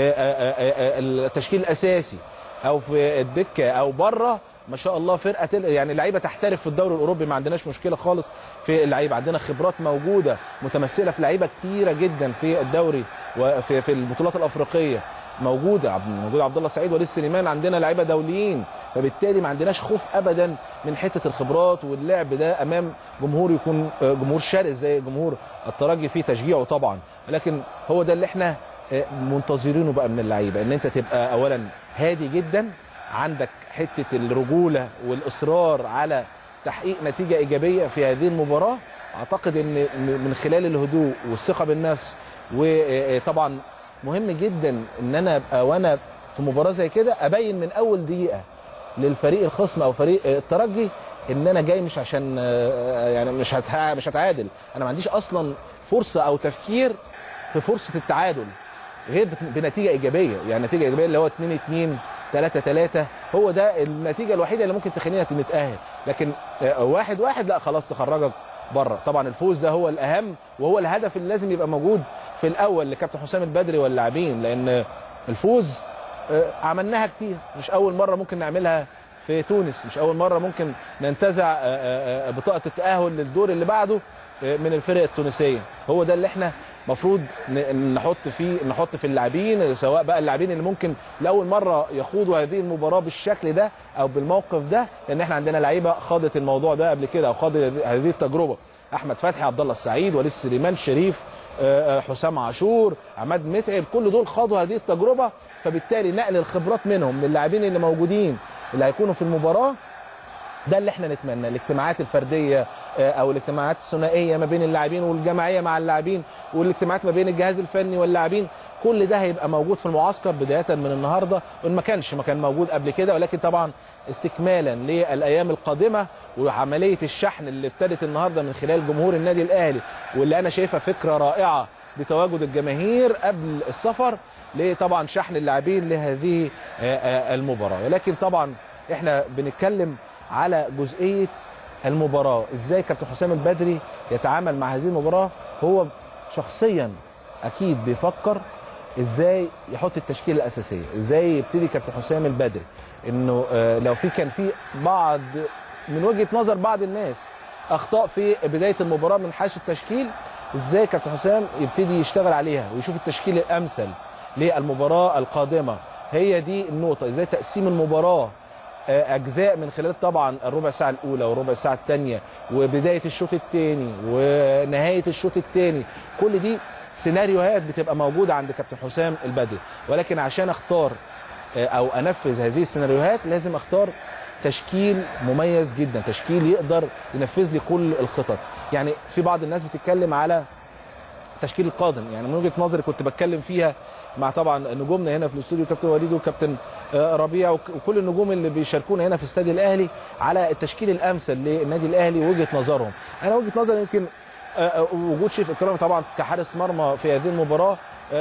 التشكيل الاساسي او في الدكه او بره، ما شاء الله فرقه يعني لعيبه تحترف في الدوري الاوروبي، ما عندناش مشكله خالص في اللعيبه، عندنا خبرات موجوده متمثله في لعيبه كتيره جدا في الدوري وفي في البطولات الافريقيه موجوده، موجود عبد الله السعيد، وليد سليمان، عندنا لعيبه دوليين، فبالتالي ما عندناش خوف ابدا من حته الخبرات واللعب ده امام جمهور يكون جمهور شرس زي جمهور الترجي فيه تشجيعه طبعا، لكن هو ده اللي احنا منتظرينه بقى من اللعيبه، ان انت تبقى اولا هادي جدا، عندك حته الرجوله والاصرار على تحقيق نتيجه ايجابيه في هذه المباراه. اعتقد ان من خلال الهدوء والثقه بالنفس، وطبعا مهم جدا ان انا ابقى وانا في مباراه زي كده ابين من اول دقيقه للفريق الخصم او فريق الترجي ان انا جاي مش عشان يعني مش مش هتعادل، انا ما عنديش اصلا فرصه او تفكير في فرصه التعادل غير بنتيجه ايجابيه، يعني نتيجه ايجابيه اللي هو اتنين اتنين تلاتة تلاتة، هو ده النتيجه الوحيده اللي ممكن تخلينا نتاهل، لكن واحد واحد لا خلاص تخرجك بره. طبعا الفوز ده هو الاهم وهو الهدف اللي لازم يبقى موجود في الاول لكابتن حسام البدري واللاعبين، لان الفوز عملناها كتير، مش اول مره ممكن نعملها في تونس، مش اول مره ممكن ننتزع بطاقه التاهل للدور اللي بعده من الفرق التونسيه. هو ده اللي احنا مفروض نحط فيه نحط في اللاعبين، سواء بقى اللاعبين اللي ممكن لاول مره يخوضوا هذه المباراه بالشكل ده او بالموقف ده، لان احنا عندنا لعيبه خاضت الموضوع ده قبل كده او خاضت هذه التجربه، احمد فتحي، عبد الله السعيد، وليد سليمان، شريف، حسام عاشور، عماد متعب، كل دول خاضوا هذه التجربه، فبالتالي نقل الخبرات منهم للاعبين اللي موجودين اللي هيكونوا في المباراه ده اللي احنا نتمنى. الاجتماعات الفرديه او الاجتماعات الثنائيه ما بين اللاعبين والجماعيه مع اللاعبين والاجتماعات ما بين الجهاز الفني واللاعبين، كل ده هيبقى موجود في المعسكر بدايه من النهارده، وان ما كانش ما كان موجود قبل كده، ولكن طبعا استكمالا للايام القادمه وعمليه الشحن اللي ابتدت النهارده من خلال جمهور النادي الاهلي، واللي انا شايفها فكره رائعه بتواجد الجماهير قبل السفر لطبعا شحن اللاعبين لهذه المباراه. ولكن طبعا احنا بنتكلم على جزئيه المباراه، ازاي كابتن حسام البدري يتعامل مع هذه المباراه. هو شخصيا اكيد بيفكر ازاي يحط التشكيله الاساسيه، ازاي يبتدي كابتن حسام البدري انه لو في كان في بعض من وجهه نظر بعض الناس اخطاء في بدايه المباراه من حيث التشكيل، ازاي كابتن حسام يبتدي يشتغل عليها ويشوف التشكيل الامثل للمباراه القادمه. هي دي النقطه، ازاي تقسيم المباراه اجزاء من خلال طبعا الربع ساعه الاولى والربع ساعه الثانيه وبدايه الشوط الثاني ونهايه الشوط الثاني، كل دي سيناريوهات بتبقى موجوده عند كابتن حسام البدري، ولكن عشان اختار او انفذ هذه السيناريوهات لازم اختار تشكيل مميز جدا، تشكيل يقدر ينفذ لي كل الخطط. يعني في بعض الناس بتتكلم على التشكيل القادم، يعني من وجهه نظري كنت بتكلم فيها مع طبعا نجومنا هنا في الاستوديو كابتن وليد وكابتن ربيع وكل النجوم اللي بيشاركونا هنا في استاد الاهلي على التشكيل الامثل للنادي الاهلي ووجهه نظرهم. انا وجهه نظري يمكن وجود شريف اكرامي طبعا كحارس مرمى في هذه المباراه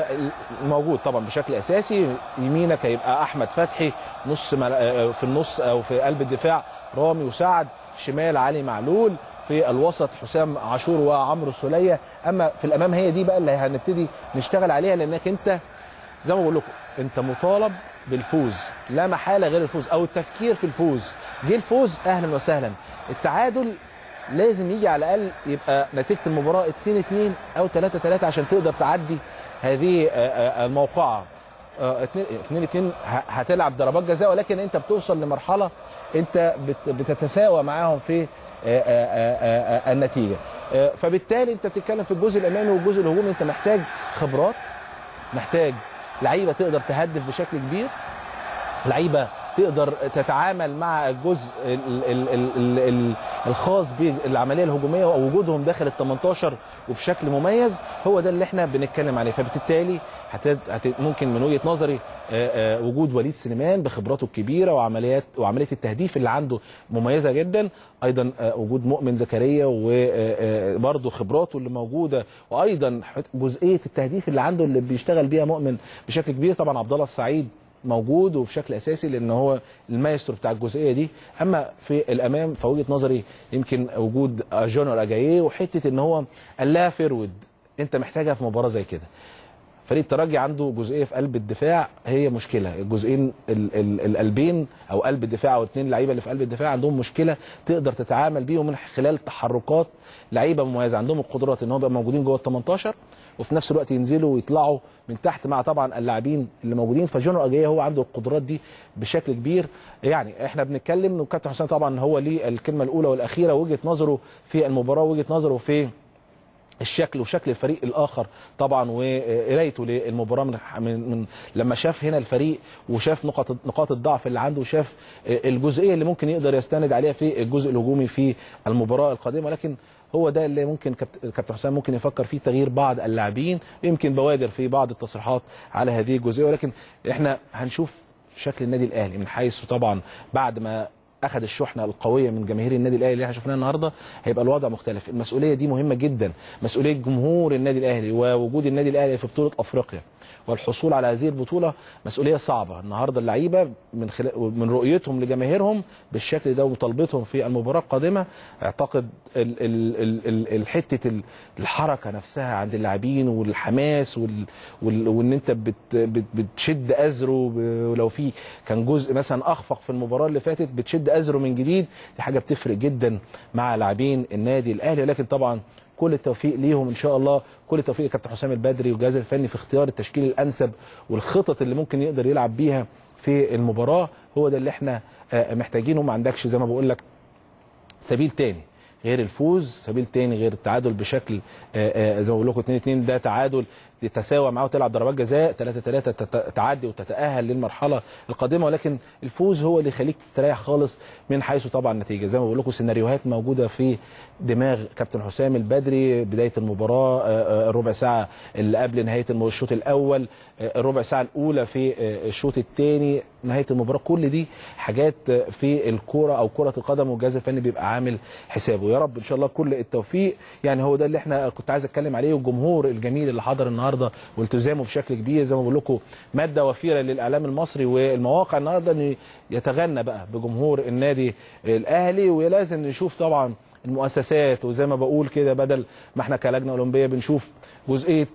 موجود طبعا بشكل اساسي، يمينك هيبقى احمد فتحي، نص في النص او في قلب الدفاع رامي وسعد، شمال علي معلول، في الوسط حسام عاشور وعمرو السوليه. اما في الامام هي دي بقى اللي هنبتدي نشتغل عليها، لانك انت زي ما بقول لكم انت مطالب بالفوز، لا محاله غير الفوز او التفكير في الفوز. جه الفوز اهلا وسهلا، التعادل لازم يجي على الاقل يبقى نتيجه المباراه اتنين اتنين او تلاتة تلاتة عشان تقدر تعدي هذه الموقعه. اتنين اتنين هتلعب ضربات جزاء، ولكن انت بتوصل لمرحله انت بتتساوى معاهم في آآ آآ النتيجه. فبالتالي انت بتتكلم في الجزء الامامي والجزء الهجومي، انت محتاج خبرات، محتاج لعيبه تقدر تهدف بشكل كبير، لعيبه تقدر تتعامل مع الجزء الخاص بالعمليه الهجوميه ووجودهم داخل ال تمنتاشر وبشكل مميز. هو ده اللي احنا بنتكلم عليه. فبالتالي ممكن من وجهه نظري وجود وليد سليمان بخبراته الكبيره وعمليات وعمليه التهديف اللي عنده مميزه جدا، ايضا وجود مؤمن زكريا وبرضه خبراته اللي موجوده، وايضا جزئيه التهديف اللي عنده اللي بيشتغل بيها مؤمن بشكل كبير. طبعا عبد الله السعيد موجود وبشكل اساسي لان هو المايسترو بتاع الجزئيه دي. اما في الامام فوجهه نظري يمكن وجود جونر اجاييه وحته ان هو اللا فيرود انت محتاجها في مباراه زي كده. فريق الترجي عنده جزئيه في قلب الدفاع هي مشكله، الجزئين القلبين او قلب الدفاع او اثنين لعيبه اللي في قلب الدفاع عندهم مشكله تقدر تتعامل بيهم من خلال تحركات لعيبه مميزه عندهم القدرات ان هم يبقوا موجودين جوه ال تمنتاشر وفي نفس الوقت ينزلوا ويطلعوا من تحت مع طبعا اللاعبين اللي موجودين. فجونر اجاييه هو عنده القدرات دي بشكل كبير. يعني احنا بنتكلم وكابتن حسام طبعا هو ليه الكلمه الاولى والاخيره، وجهه نظره في المباراه وجهه نظره في الشكل وشكل الفريق الاخر طبعا وقرايته للمباراه من, من من لما شاف هنا الفريق وشاف نقاط نقاط الضعف اللي عنده وشاف الجزئيه اللي ممكن يقدر يستند عليها في الجزء الهجومي في المباراه القادمه. ولكن هو ده اللي ممكن كابتن حسام ممكن يفكر فيه، تغيير بعض اللاعبين، يمكن بوادر في بعض التصريحات على هذه الجزئيه. ولكن احنا هنشوف شكل النادي الاهلي من حيث طبعا بعد ما اخذ الشحنه القويه من جماهير النادي الاهلي اللي احنا شفناها النهارده هيبقى الوضع مختلف. المسؤوليه دي مهمه جدا، مسؤوليه جمهور النادي الاهلي ووجود النادي الاهلي في بطوله افريقيا والحصول على هذه البطوله مسؤوليه صعبه. النهارده اللعيبه من خلال من رؤيتهم لجماهيرهم بالشكل ده ومطالبتهم في المباراه القادمه، اعتقد الحته الحركه نفسها عند اللاعبين والحماس وان انت بت بتشد ازره، ولو في كان جزء مثلا اخفق في المباراه اللي فاتت بتشد ازره من جديد، دي حاجه بتفرق جدا مع لاعبين النادي الاهلي. لكن طبعا كل التوفيق ليهم ان شاء الله، كل التوفيق لكابتن حسام البدري والجهاز الفني في اختيار التشكيل الانسب والخطط اللي ممكن يقدر يلعب بيها في المباراه. هو ده اللي احنا محتاجينه. ما عندكش زي ما بقول لك سبيل تاني غير الفوز، سبيل تاني غير التعادل بشكل زي ما بقول لكم اتنين اتنين ده تعادل تتساوى معاه وتلعب ضربات جزاء، تلاتة تلاتة تعدي وتتأهل للمرحله القادمه. ولكن الفوز هو اللي يخليك تستريح خالص من حيث طبعا النتيجه. زي ما بقول لكم سيناريوهات موجوده في دماغ كابتن حسام البدري، بدايه المباراه، الربع ساعه اللي قبل نهايه الشوط الاول، الربع ساعه الاولى في الشوط الثاني، نهايه المباراه، كل دي حاجات في الكوره او كره القدم والجهاز الفني بيبقى عامل حسابه. يا رب ان شاء الله كل التوفيق. يعني هو ده اللي احنا كنت عايز اتكلم عليه، والجمهور الجميل اللي حضر النهارده والتزامه بشكل كبير زي ما بقول لكم ماده وفيره للاعلام المصري والمواقع النهارده ان يتغنى بقى بجمهور النادي الاهلي. ولازم نشوف طبعا المؤسسات، وزي ما بقول كده بدل ما احنا كلجنه اولمبيه بنشوف جزئيه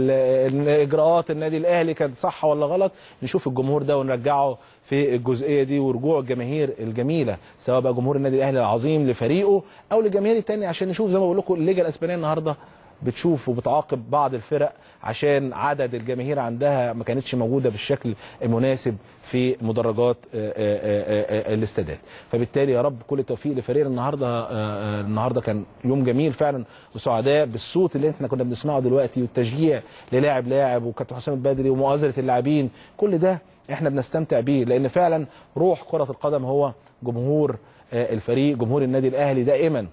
الاجراءات النادي الاهلي كانت صح ولا غلط، نشوف الجمهور ده ونرجعه في الجزئيه دي، ورجوع الجماهير الجميله سواء بقى جمهور النادي الاهلي العظيم لفريقه او لجماهير الثانيه، عشان نشوف زي ما بقول لكم الليجا الاسبانيه النهارده بتشوف وبتعاقب بعض الفرق عشان عدد الجماهير عندها ما كانتش موجوده بالشكل المناسب في مدرجات الاستادات. فبالتالي يا رب كل التوفيق لفريق النهارده. النهارده كان يوم جميل فعلا وسعداء بالصوت اللي احنا كنا بنسمعه دلوقتي والتشجيع للاعب لاعب وكابتن حسام البدري ومؤازره اللاعبين، كل ده احنا بنستمتع بيه لان فعلا روح كره القدم هو جمهور الفريق، جمهور النادي الاهلي دائما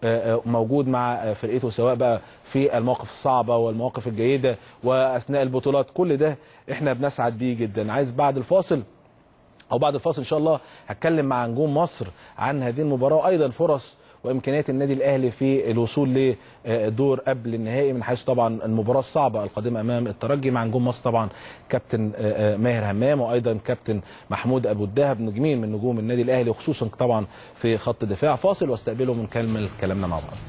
موجود مع فرقته سواء بقى في المواقف الصعبه والمواقف الجيده واثناء البطولات، كل ده احنا بنسعد بيه جدا. عايز بعد الفاصل او بعد الفاصل ان شاء الله هتكلم مع نجوم مصر عن هذه المباراه وايضا فرص وامكانيات النادي الاهلي في الوصول لدور قبل النهائي من حيث طبعا المباراه الصعبه القادمه امام الترجي. مع نجوم مصر طبعا كابتن ماهر همام وايضا كابتن محمود ابو الدهب، نجمين من نجوم النادي الاهلي وخصوصا طبعا في خط الدفاع. فاصل واستقبلهم ونكمل كلامنا مع بعض.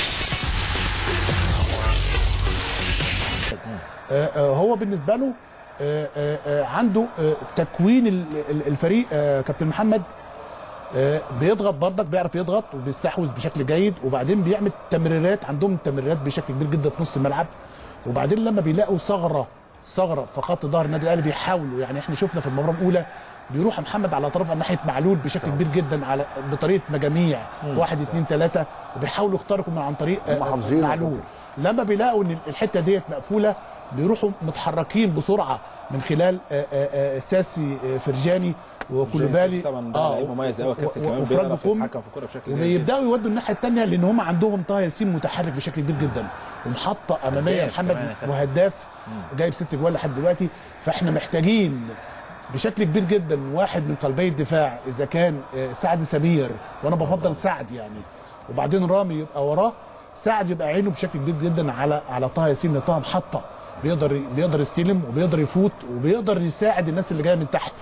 هو بالنسبه له آآ آآ عنده آآ تكوين الفريق كابتن محمد، بيضغط برضك، بيعرف يضغط وبيستحوذ بشكل جيد، وبعدين بيعمل تمريرات، عندهم تمريرات بشكل كبير جدا في نص الملعب، وبعدين لما بيلاقوا ثغره ثغره في خط ظهر النادي الاهلي بيحاولوا، يعني احنا شفنا في المباراه الاولى بيروح محمد على طرف ناحيه معلول بشكل كبير جدا على بطريقه مجاميع واحد اثنين ثلاثه، وبيحاولوا يخترقوا من عن طريق معلول. لما بيلاقوا ان الحته ديت مقفوله بيروحوا متحركين بسرعه من خلال آآ آآ ساسي فرجاني وكولوبالي
اه مميز قوي كابتن، كمان بيعرف يتحكم في الكوره بشكل كبير،
وبيبداوا يودوا الناحيه الثانيه لان هم عندهم طه ياسين متحرك بشكل كبير جدا ومحطه اماميه محمد وهداف جايب ست جوال لحد دلوقتي. فاحنا محتاجين بشكل كبير جدا واحد من قلبي الدفاع، اذا كان سعد سمير وانا بفضل سعد يعني، وبعدين رامي يبقى وراه، سعد يبقى عينه بشكل كبير جدا على على طه ياسين، لان طه محطه بيقدر بيقدر يستلم وبيقدر يفوت وبيقدر يساعد الناس اللي جايه من تحت.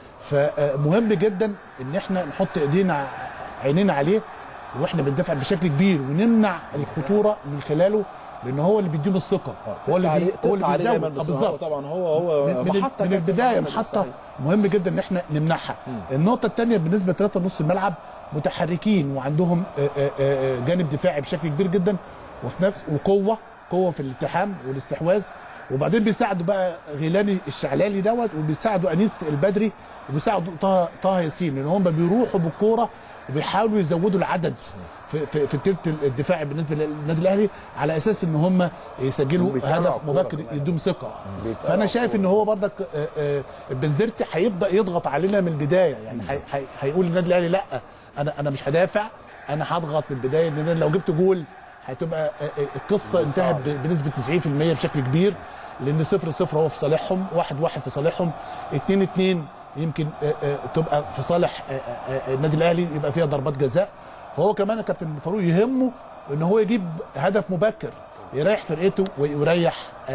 فمهم جدا ان احنا نحط ايدينا عينينا عليه واحنا بندافع بشكل كبير ونمنع الخطوره من خلاله، لان هو اللي بيديهم الثقه، هو اللي بي... هو اللي بيزود بالظبط.
طبعا هو هو
من, محطة من البدايه محطه مهم جدا ان احنا نمنعها. النقطه الثانيه بالنسبه لثلاثه نص الملعب متحركين وعندهم جانب دفاعي بشكل كبير جدا، وفي نفس وقوه قوه في الالتحام والاستحواذ، وبعدين بيساعدوا بقى غيلاني الشعلالي دوت، وبيساعدوا انيس البدري، وبيساعدوا طه طه ياسين، لان هم بيروحوا بالكوره وبيحاولوا يزودوا العدد في في, في التلت الدفاعي بالنسبه للنادي الاهلي، على اساس ان هم يسجلوا هدف مبكر يدوم ثقه. فانا شايف ان هو برضك بنزرتي هيبدا يضغط علينا من البدايه، يعني هيقول للنادي الاهلي لا انا انا مش هدافع، انا هضغط من البدايه، لان لو جبت جول هتبقى القصه انتهت بنسبه تسعين في المية بشكل كبير، لان صفر صفر هو في صالحهم، واحد واحد في صالحهم، اتنين اتنين يمكن تبقى في صالح النادي الاهلي، يبقى فيها ضربات جزاء. فهو كمان الكابتن فاروق يهمه ان هو يجيب هدف مبكر يريح فرقته ويريح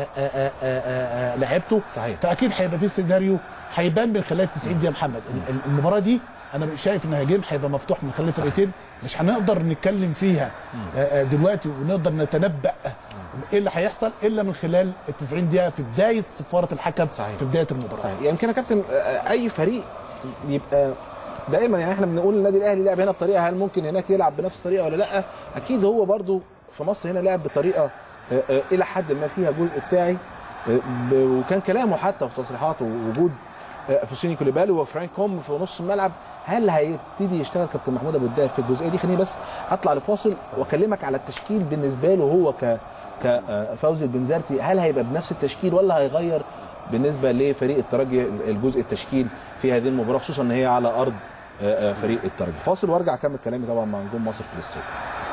لاعيبته. فاكيد هيبقى في سيناريو هيبان من خلال تسعين دقيقه. محمد المباراه دي انا شايف انها جيم هيبقى مفتوح من خلال فرقتين، مش هنقدر نتكلم فيها دلوقتي ونقدر نتنبأ ايه اللي هيحصل الا من خلال ال تسعين دقيقه في بدايه صفاره الحكم. صحيح. في بدايه المباراه.
صحيح. يمكن يا كابتن اي فريق يبقى دائما، يعني احنا بنقول النادي الاهلي لعب هنا بطريقه، هل ممكن هناك يلعب بنفس الطريقه ولا لا؟ اكيد هو برده في مصر هنا لعب بطريقه الى حد ما فيها جزء دفاعي، وكان كلامه حتى في تصريحاته وجود فوسيني كوليبالي وفرانك كوم في نص الملعب. هل هيبتدي يشتغل كابتن محمود ابو الدهب في الجزئيه دي؟ خليني بس اطلع لفاصل واكلمك على التشكيل بالنسبه له هو ك كفوزي البنزرتي، هل هيبقى بنفس التشكيل ولا هيغير بالنسبه لفريق الترجي الجزء التشكيل في هذه المباراه، خصوصا ان هي على ارض فريق الترجي؟ فاصل وارجع اكمل كلامي طبعا مع نجوم مصر في الاستوديو.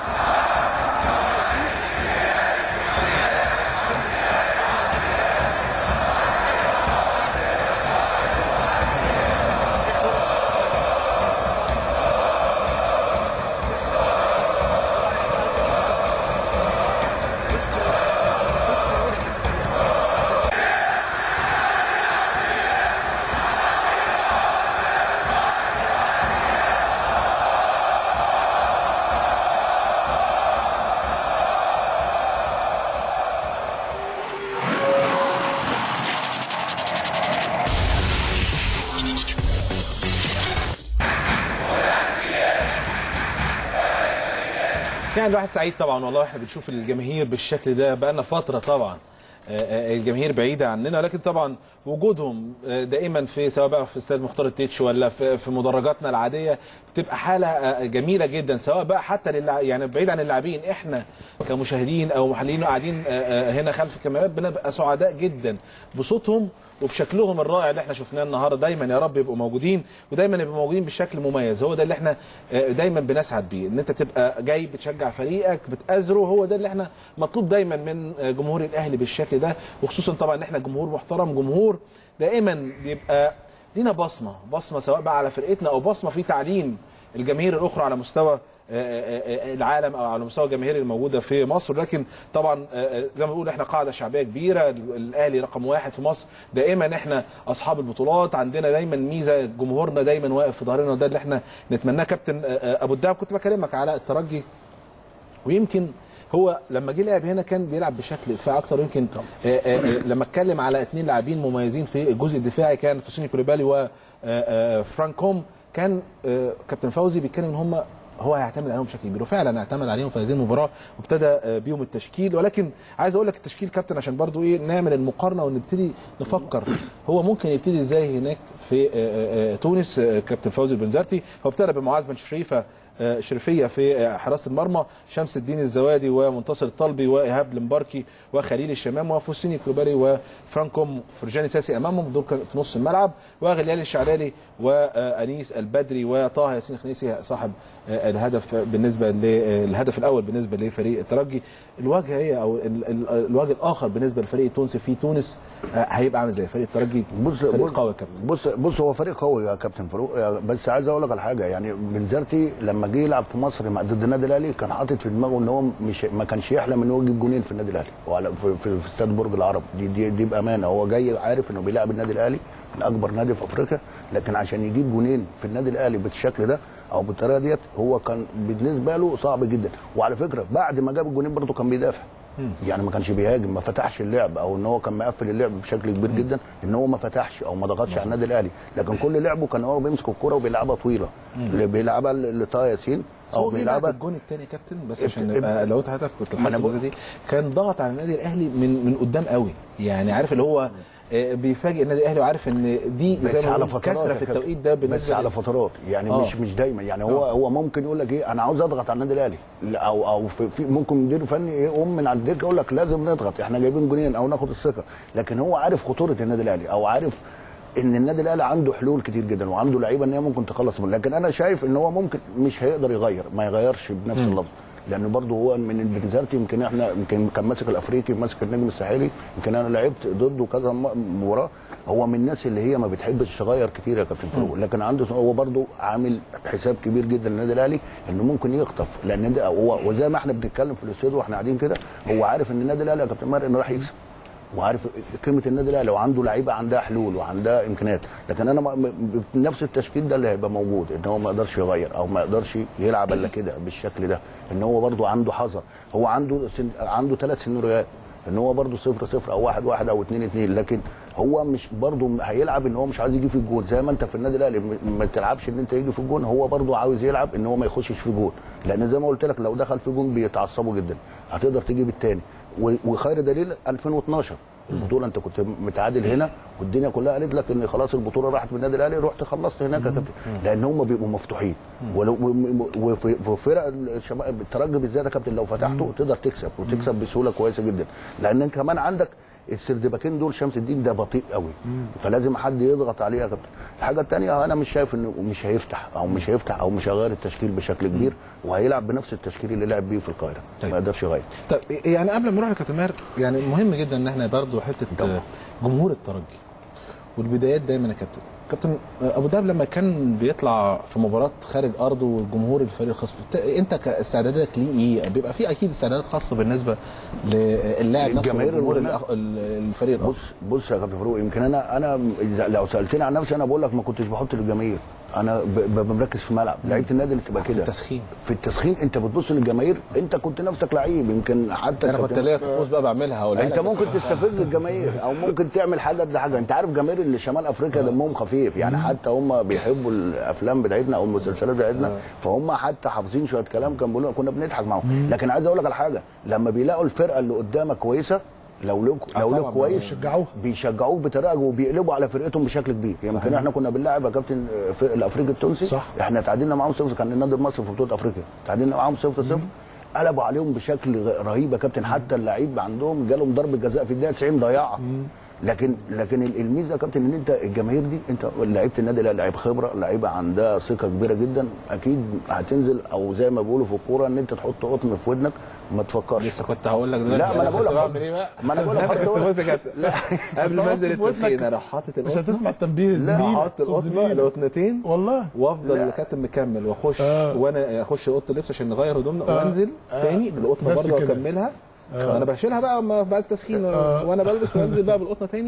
يعني الواحد سعيد طبعا والله، احنا بنشوف الجماهير بالشكل ده بقالنا فتره طبعا، الجماهير بعيده عننا، لكن طبعا وجودهم دائما في سواء بقى في استاد مختار التتش ولا في في مدرجاتنا العاديه بتبقى حاله جميله جدا، سواء بقى حتى للع... يعني بعيد عن اللاعبين، احنا كمشاهدين او محللين قاعدين هنا خلف الكاميرات بنبقى سعداء جدا بصوتهم وبشكلهم الرائع اللي احنا شفناه النهارده. دايما يا رب يبقوا موجودين، ودايما يبقوا موجودين بشكل مميز. هو ده اللي احنا دايما بنسعد بيه، ان انت تبقى جاي بتشجع فريقك بتأزره. هو ده اللي احنا مطلوب دايما من جمهور الاهلي بالشكل ده، وخصوصا طبعا ان احنا جمهور محترم، جمهور دائما بيبقى لينا بصمه بصمه سواء بقى على فرقتنا او بصمه في تعليم الجماهير الاخرى على مستوى العالم او على مستوى الجماهير الموجوده في مصر. لكن طبعا زي ما بنقول احنا قاعده شعبيه كبيره، الاهلي رقم واحد في مصر، دائما احنا اصحاب البطولات، عندنا دايما ميزه جمهورنا دايما واقف في ظهرنا، وده اللي احنا نتمناه. كابتن ابو الدهب كنت بكلمك على الترجي، ويمكن هو لما جه لعب هنا كان بيلعب بشكل دفاعي اكتر. يمكن آآ آآ لما اتكلم على اثنين لاعبين مميزين في الجزء الدفاعي كان فوسيني كوليبالي وفرانكوم، كان كابتن فوزي بيتكلم ان هم هو هيعتمد عليهم بشكل كبير، وفعلا اعتمد عليهم في هذه المباراه وابتدى بيهم التشكيل. ولكن عايز اقول لك التشكيل كابتن عشان برضو ايه نعمل المقارنه ونبتدي نفكر هو ممكن يبتدي ازاي هناك في تونس. كابتن فوزي البنزرتي هو ابتدى بمعاذ بن شريفه شريفيه في حراسه المرمى، شمس الدين الزوادي ومنتصر الطلبي وايهاب المباركي وخليل الشمام وفوسيني كلوبالي وفرانكوم فرجاني ساسي امامهم، دول في نص الملعب، وغليال الشعلالي وانيس البدري وطه ياسين خنيسي صاحب الهدف بالنسبه للهدف الاول بالنسبه لفريق الترجي. الواجهه هي او الواجه الاخر بالنسبه للفريق التونسي في تونس هيبقى عامل زي فريق الترجي.
بص
فريق قوي يا كابتن.
بص بص هو فريق قوي يا كابتن فاروق، بس عايز اقول لك على حاجه. يعني بنزرتي لما جه يلعب في مصر ضد النادي الاهلي كان حاطط في دماغه ان هو مش ما كانش يحلم ان هو يجيب جونين في النادي الاهلي وعلى في, في, في استاد برج العرب. دي دي, دي بامانه هو جاي عارف انه بيلعب النادي الاهلي من اكبر نادي في افريقيا، لكن عشان يجيب جونين في النادي الاهلي بالشكل ده او بالطريقه ديت هو كان بالنسبه له صعب جدا. وعلى فكره بعد ما جاب الجونين برضه كان بيدافع، يعني ما كانش بيهاجم، ما فتحش اللعب، او ان هو كان مقفل اللعب بشكل كبير جدا ان هو ما فتحش او ما ضغطش على النادي الاهلي، لكن كل لعبه كان هو بيمسك الكوره وبيلعبها طويله، اللي بيلعبها لطه ياسين
او بيلعبها. الجون الثاني كابتن بس عشان نبقى لو انت حضرتك كنت الحاسه دي كان ضغط على النادي الاهلي من من قدام قوي، يعني عارف اللي هو بيفاجئ النادي الاهلي وعارف ان دي زي ما كسره في التوقيت ده
بس على فترات، يعني آه. مش مش دايما، يعني هو آه. هو ممكن يقول لك ايه انا عاوز اضغط على النادي الاهلي، او او في, في ممكن مدير فني يقوم من على الدكه يقول لك لازم نضغط احنا جايبين جونين او ناخد الثقه، لكن هو عارف خطوره النادي الاهلي او عارف ان النادي الاهلي عنده حلول كتير جدا وعنده لعيبه ان هي ممكن تخلص منه. لكن انا شايف ان هو ممكن مش هيقدر يغير، ما يغيرش بنفس اللفظ، لانه برضه هو من البنزرتي يمكن احنا يمكن كان ماسك الافريقي ماسك النجم الساحلي، يمكن انا لعبت ضده كذا مباراه. هو من الناس اللي هي ما بتحبش تغير كتير يا كابتن فاروق، لكن عنده هو برضه عامل حساب كبير جدا للنادي الاهلي انه ممكن يخطف، لان ده هو وزي ما احنا بنتكلم في الاستوديو واحنا قاعدين كده هو عارف ان النادي الاهلي يا كابتن ماهر انه راح يكسب، وعارف قيمه النادي الاهلي وعنده لعيبه عندها حلول وعندها امكانيات. لكن انا نفس التشكيل ده اللي هيبقى موجود ان هو ما يقدرش يغير او ما يقدرش يلعب الا كده بالشكل ده، ان هو برده عنده حذر، هو عنده سن... عنده ثلاث سيناريوهات ان هو برده صفر صفر او واحد واحد او اتنين اتنين، لكن هو مش برده هيلعب ان هو مش عايز يجي في الجون زي ما انت في النادي الاهلي ما تلعبش ان انت يجي في الجون، هو برده عاوز يلعب ان هو ما يخشش في جون، لان زي ما قلت لك لو دخل في جون بيتعصبوا جدا، هتقدر تجيب الثاني. وخير دليل ألفين واتناشر البطوله انت كنت متعادل هنا والدنيا كلها قالت لك ان خلاص البطوله راحت من النادي الاهلي، رحت خلصت هناك يا كابتن، لان هم بيبقوا مفتوحين. وفي فرق الشباب الترجي بالذات يا كابتن لو فتحته تقدر تكسب وتكسب بسهوله كويسه جدا، لان كمان عندك السردباكين دول شمس الدين ده بطيء قوي، فلازم حد يضغط عليه يا كابتن. الحاجه الثانيه انا مش شايف انه مش هيفتح او مش هيفتح او مش هيغير التشكيل بشكل كبير، وهيلعب بنفس التشكيل اللي لعب بيه في القاهره. طيب. ما يقدرش يغير.
طب يعني قبل ما نروح لكابتن ماهر، يعني مهم جدا ان احنا برضه حته طبعا. جمهور الترجي والبدايات دايما يا كابتن كابتن ابو دهب لما كان بيطلع في مباراه خارج ارضه والجمهور الفريق الخصم، انت كاستعدادك ليه ايه؟ بيبقى في اكيد استعدادات خاصه بالنسبه للاعب نفسه والجمهور الفريق الاخر.
بص بص يا كابتن فاروق، يمكن انا انا لو سالتني عن نفسي انا بقول لك ما كنتش بحط للجماهير، انا مركز في الملعب. لعيبه النادي اللي تبقى كده
في التسخين
في التسخين انت بتبص للجماهير، انت كنت نفسك لعيب يمكن حتى
انا كنت ليا طقوس بقى بعملها ولا
انت ممكن تستفز الجماهير او ممكن تعمل حاجه قد حاجه. انت عارف جماهير اللي شمال افريقيا دمهم خفيف، يعني حتى هم بيحبوا الافلام بتاعتنا او المسلسلات بتاعتنا، فهم حتى حافظين شويه كلام كان بيقولوا كنا بنضحك معاهم. لكن عايز اقول لك على حاجه، لما بيلاقوا الفرقه اللي قدامك كويسه لو لو لو لو كويس
بيشجعوه
بيشجعوه بطريقه وبيقلبوا على فرقتهم بشكل كبير. يمكن يعني احنا كنا بنلاعب يا كابتن الافريقي التونسي صح. احنا تعادلنا معاهم صفر، كان النادي المصري في بطوله افريقيا تعادلنا معاهم صفر صفر، قلبوا عليهم بشكل رهيب يا كابتن، حتى اللعيب عندهم جالهم ضربه جزاء في الدقيقه تسعين ضيعها. لكن لكن الميزه يا كابتن ان انت الجماهير دي انت لعيبه النادي لعيب خبره، لعيبه عندها ثقه كبيره جدا، اكيد هتنزل او زي ما بيقولوا في الكوره ان انت تحط قطن في ودنك ما تفكرش.
لسه كنت هقول لك دلوقتي
لا ما انا بقول لك
بعمل ايه بقى؟
ما انا بقول لك حط
بص يا كابتن لا قبل ما انزل التسخين انا حاطط
مش هتسمع التنبيه
لا حاطط القطنه القطنتين
والله،
وافضل الكابتن مكمل واخش آه. وانا اخش اوضه اللبس عشان نغير هدومنا آه. وانزل آه. تاني بالقطنه برضه واكملها. آه. انا بشيلها بقى بعد التسخين آه. وانا بلبس وانزل بقى بالقطنه تاني.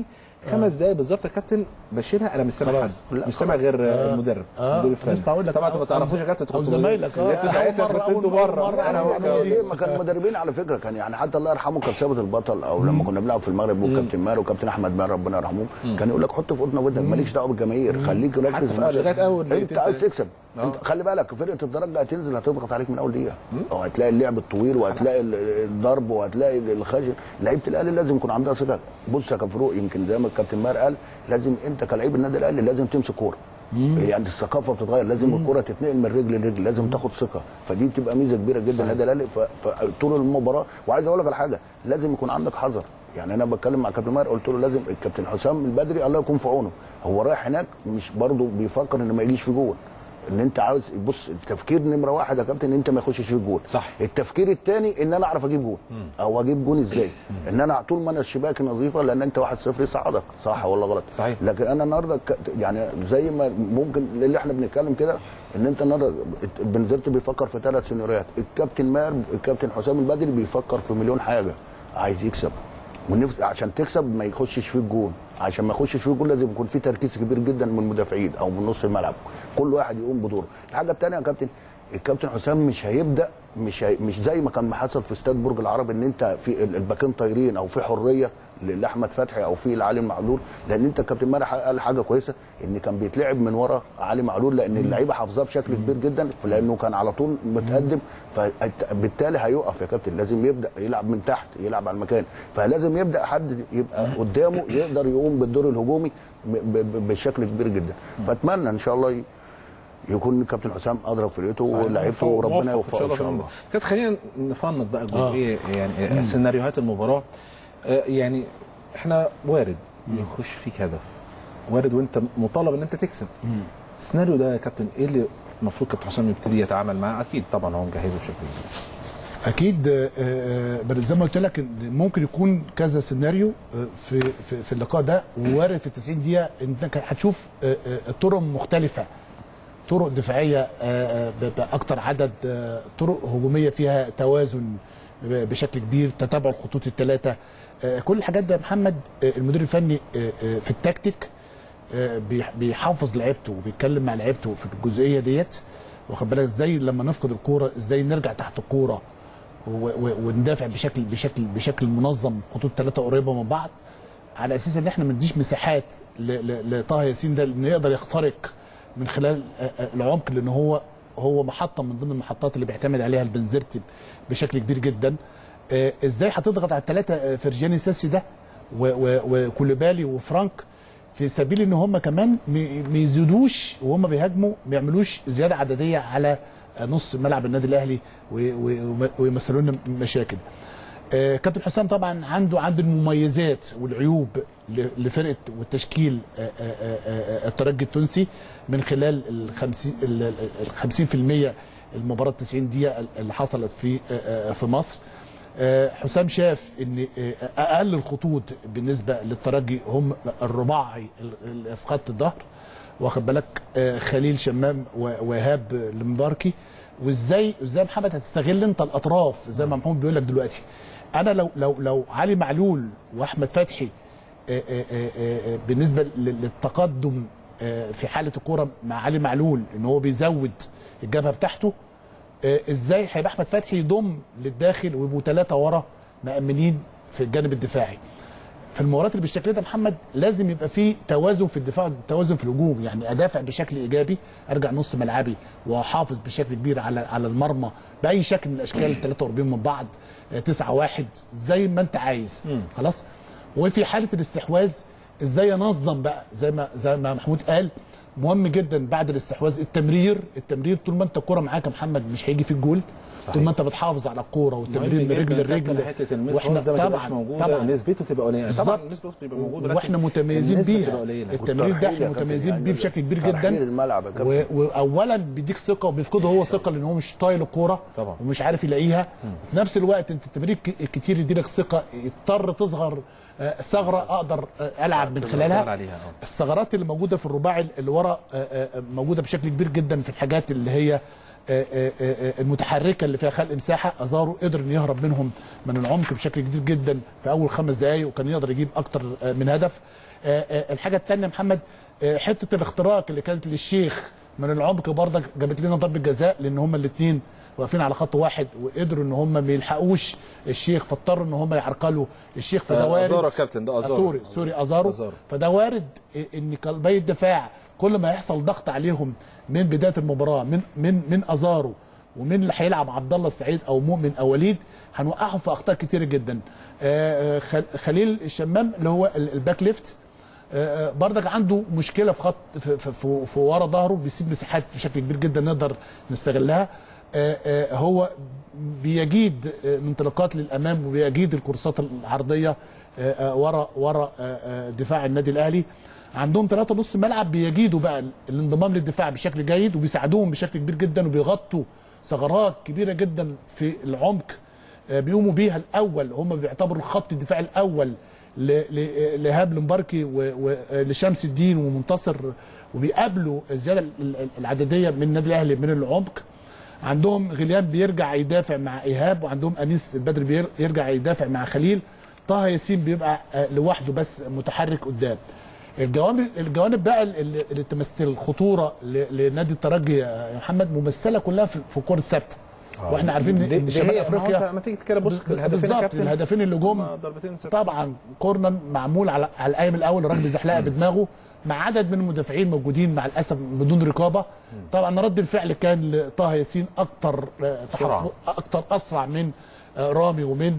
خمس دقايق بالظبط يا كابتن بشيلها، انا مش سامع حد، مش سامع غير آه. المدرب
آه.
المدير الفني.
لسه هقول لك
طبعا انتوا ما تعرفوش يا كابتن،
او زمايلك اه
ساعتها كنت انتوا بره.
انا هو ليه ما كان المدربين على فكره كان يعني حتى الله يرحمه كان ثابت البطل، او لما كنا بنلعب في المغرب والكابتن ماهر وكابتن احمد ماهر ربنا يرحمه كان يقول لك حط في قطنا ودنك مالكش دعوه بالجماهير، خليك ركز في الماتش
لغايه اول
انت عايز تكسب. انت خلي بالك فرقه الدرجه هتنزل هتضغط عليك من اول دقيقه، وهتلاقي اللعب الطويل وهتلاقي الضرب وهتلاقي الخشن. لعيبه الاهلي لازم يكون عندها ثقه. بص يا كابتن فاروق، يمكن زي ما الكابتن ماهر قال لازم انت كلاعب النادي الاهلي لازم تمسك كوره، يعني الثقافه بتتغير، لازم الكوره تتنقل من رجل لرجل، لازم تاخد ثقه، فدي بتبقى ميزه كبيره جدا للنادي الاهلي طول المباراه. وعايز اقول لك على حاجه، لازم يكون عندك حذر. يعني انا بتكلم مع الكابتن ماهر قلت له لازم الكابتن حسام البدري الله يكون في عونه، هو رايح هناك مش برضه بيفكر ان ما يجيش في جول، ان انت عاوز بص التفكير نمره واحد يا كابتن ان انت ما يخشش في الجول،
صح.
التفكير الثاني ان انا اعرف اجيب جول او اجيب جول ازاي، ان انا طول ما انا الشباك نظيفه، لان انت واحد صفر يصعدك، صح ولا غلط؟
صحيح.
لكن انا النهارده يعني زي ما ممكن اللي احنا بنتكلم كده ان انت النهارده بنزرت بيفكر في ثلاث سيناريوهات، الكابتن ماهر الكابتن حسام البدري بيفكر في مليون حاجه، عايز يكسب ونفس عشان تكسب ما يخشش في الجول، عشان ما يخشش في الجول لازم يكون في تركيز كبير جدا من المدافعين او من نص الملعب، كل واحد يقوم بدوره. الحاجه الثانيه يا كابتن، الكابتن حسام مش هيبدا مش هي مش زي ما كان حصل في استاد برج العرب ان انت في الباكين طايرين او في حريه لاحمد فتحي او في لعلي معلول، لان انت الكابتن ماهر قال حاجه كويسه ان كان بيتلعب من ورا علي معلول، لان اللعيبه حافظاه بشكل كبير جدا، لانه كان على طول متقدم، فبالتالي هيقف يا كابتن، لازم يبدا يلعب من تحت، يلعب على المكان، فلازم يبدا حد يبقى قدامه يقدر يقوم بالدور الهجومي بشكل كبير جدا. فاتمنى ان شاء الله يكون الكابتن حسام اضرب فرقته ولاعيبته وربنا يوفقه ان شاء الله.
كانت خلينا نفنط بقى جزئيه آه. يعني مم. سيناريوهات المباراه، آه يعني احنا وارد يخش فيك هدف، وارد وانت مطالب ان انت تكسب. مم. السيناريو ده يا كابتن ايه اللي المفروض كابتن حسام يبتدي يتعامل معاه؟ اكيد طبعا هو مجهزه بشكل كبير.
اكيد بس زي ما قلت لك ممكن يكون كذا سيناريو في في, في اللقاء ده، ووارد في تسعين دقيقه انت هتشوف طرق مختلفه، طرق دفاعيه باكثر عدد، طرق هجوميه فيها توازن بشكل كبير، تتابع الخطوط الثلاثه، كل الحاجات ده يا محمد المدير الفني في التكتيك بيحافظ لعيبته وبيتكلم مع لعيبته في الجزئيه ديت، واخد بالك ازاي لما نفقد الكوره ازاي نرجع تحت الكوره وندافع بشكل بشكل بشكل منظم، خطوط ثلاثه قريبه من بعض، على اساس ان احنا ما نديش مساحات لطه ياسين ده انه يقدر يخترق من خلال العمق، لان هو هو محطه من ضمن المحطات اللي بيعتمد عليها البنزرتي بشكل كبير جدا. ازاي هتضغط على الثلاثه فرجاني ساسي ده وكوليبالي وفرانك في سبيل ان هم كمان ما يزيدوش وهم بيهاجموا، ما يعملوش زياده عدديه على نص ملعب النادي الاهلي ويمثلوا لنا مشاكل. كابتن حسام طبعا عنده عنده المميزات والعيوب لفرقه والتشكيل الترجي التونسي من خلال ال خمسين بالمئة المباراه تسعين دقيقه اللي حصلت في في مصر. حسام شاف ان اقل الخطوط بالنسبه للترجي هم الرباعي في خط الظهر، واخد بالك، خليل شمام وإيهاب المباركي، وازاي ازاي محمد هتستغل انت الاطراف زي ما محمود بيقول لك دلوقتي. انا لو لو لو علي معلول واحمد فتحي بالنسبه للتقدم في حاله الكوره مع علي معلول ان هو بيزود الجبهه بتاعته، ازاي هيبقى احمد فتحي يضم للداخل ويبقوا ثلاثه ورا مأمنين في الجانب الدفاعي. في المباريات اللي بالشكل ده محمد لازم يبقى في توازن في الدفاع وتوازن في الهجوم، يعني ادافع بشكل ايجابي، ارجع نص ملعبي واحافظ بشكل كبير على على المرمى باي شكل من الاشكال، الثلاثه قريبين من بعض، تسعة واحد زي ما انت عايز. م. خلاص. وفي حاله الاستحواذ ازاي انظم بقى زي ما زي ما محمود قال، مهم جدا بعد الاستحواذ التمرير، التمرير طول ما انت الكوره معاك يا محمد مش هيجي في الجول، طول ما انت بتحافظ على الكوره والتمرير من رجل لرجل،
واحنا ده ما تبقاش موجوده، نسبته تبقى قليله طبعا، نسبته تبقى موجوده
واحنا متميزين بيها، التمرير ده احنا متميزين بيه بشكل كبير جدا، واولا بيديك ثقه وبيفقده هو ثقه لان هو مش طايل الكوره ومش عارف يلاقيها، في نفس الوقت انت التمرير الكتير يديلك ثقه، يضطر تصغر ثغره اقدر العب من خلالها. الثغرات اللي موجوده في الرباعي اللي ورا موجوده بشكل كبير جدا في الحاجات اللي هي المتحركه اللي فيها خلق مساحه. ازارو قدر انه يهرب منهم من العمق بشكل كبير جدا في اول خمس دقائق، وكان يقدر يجيب اكتر من هدف. الحاجه الثانيه محمد، حته الاختراق اللي كانت للشيخ من العمق برضك جابت لنا ضربه جزاء، لان هم الاثنين واقفين على خط واحد وقدروا ان هم ما يلحقوش الشيخ، فاضطروا ان هم يعرقلوا الشيخ. فده وارد.
ازارو كابتن، ده ازارو
سوري سوري ازارو, أزارو. فده وارد ان قلبي الدفاع كل ما يحصل ضغط عليهم من بدايه المباراه من من من ازارو ومن اللي هيلعب عبد الله السعيد او مؤمن او وليد، هنوقعهم في اخطاء كتيره جدا. خليل الشمام اللي هو الباك ليفت بردك عنده مشكله في خط في, في, في, في ورا ظهره، بيسيب مساحات بشكل كبير جدا نقدر نستغلها. هو بيجيد انطلاقات للامام وبيجيد الكورسات العرضيه ورا ورا دفاع النادي الاهلي. عندهم ثلاثة نص ملعب بيجيدوا بقى الانضمام للدفاع بشكل جيد، وبيساعدوهم بشكل كبير جدا، وبيغطوا ثغرات كبيره جدا في العمق بيقوموا بيها الاول. هم بيعتبروا الخط الدفاع الاول لهاب المباركي ولشمس الدين ومنتصر، وبيقابلوا الزياده العدديه من النادي الاهلي من العمق. عندهم غليان بيرجع يدافع مع ايهاب، وعندهم انيس البدري بيرجع يدافع مع خليل. طه ياسين بيبقى لوحده بس متحرك قدام. الجوانب الجوانب بقى اللي تمثل خطوره لنادي الترجي يا محمد ممثله كلها في كره ثابته. واحنا عارفين ان شمال افريقيا
لما تيجي تتكلم بص
بالظبط الهدفين اللي جم طبعا كورنر معمول على على القايم الاول، الراجل بيزحلقها بدماغه مع عدد من المدافعين موجودين مع الاسف بدون رقابه. طبعا رد الفعل كان لطه ياسين اكتر اكتر اسرع من رامي ومن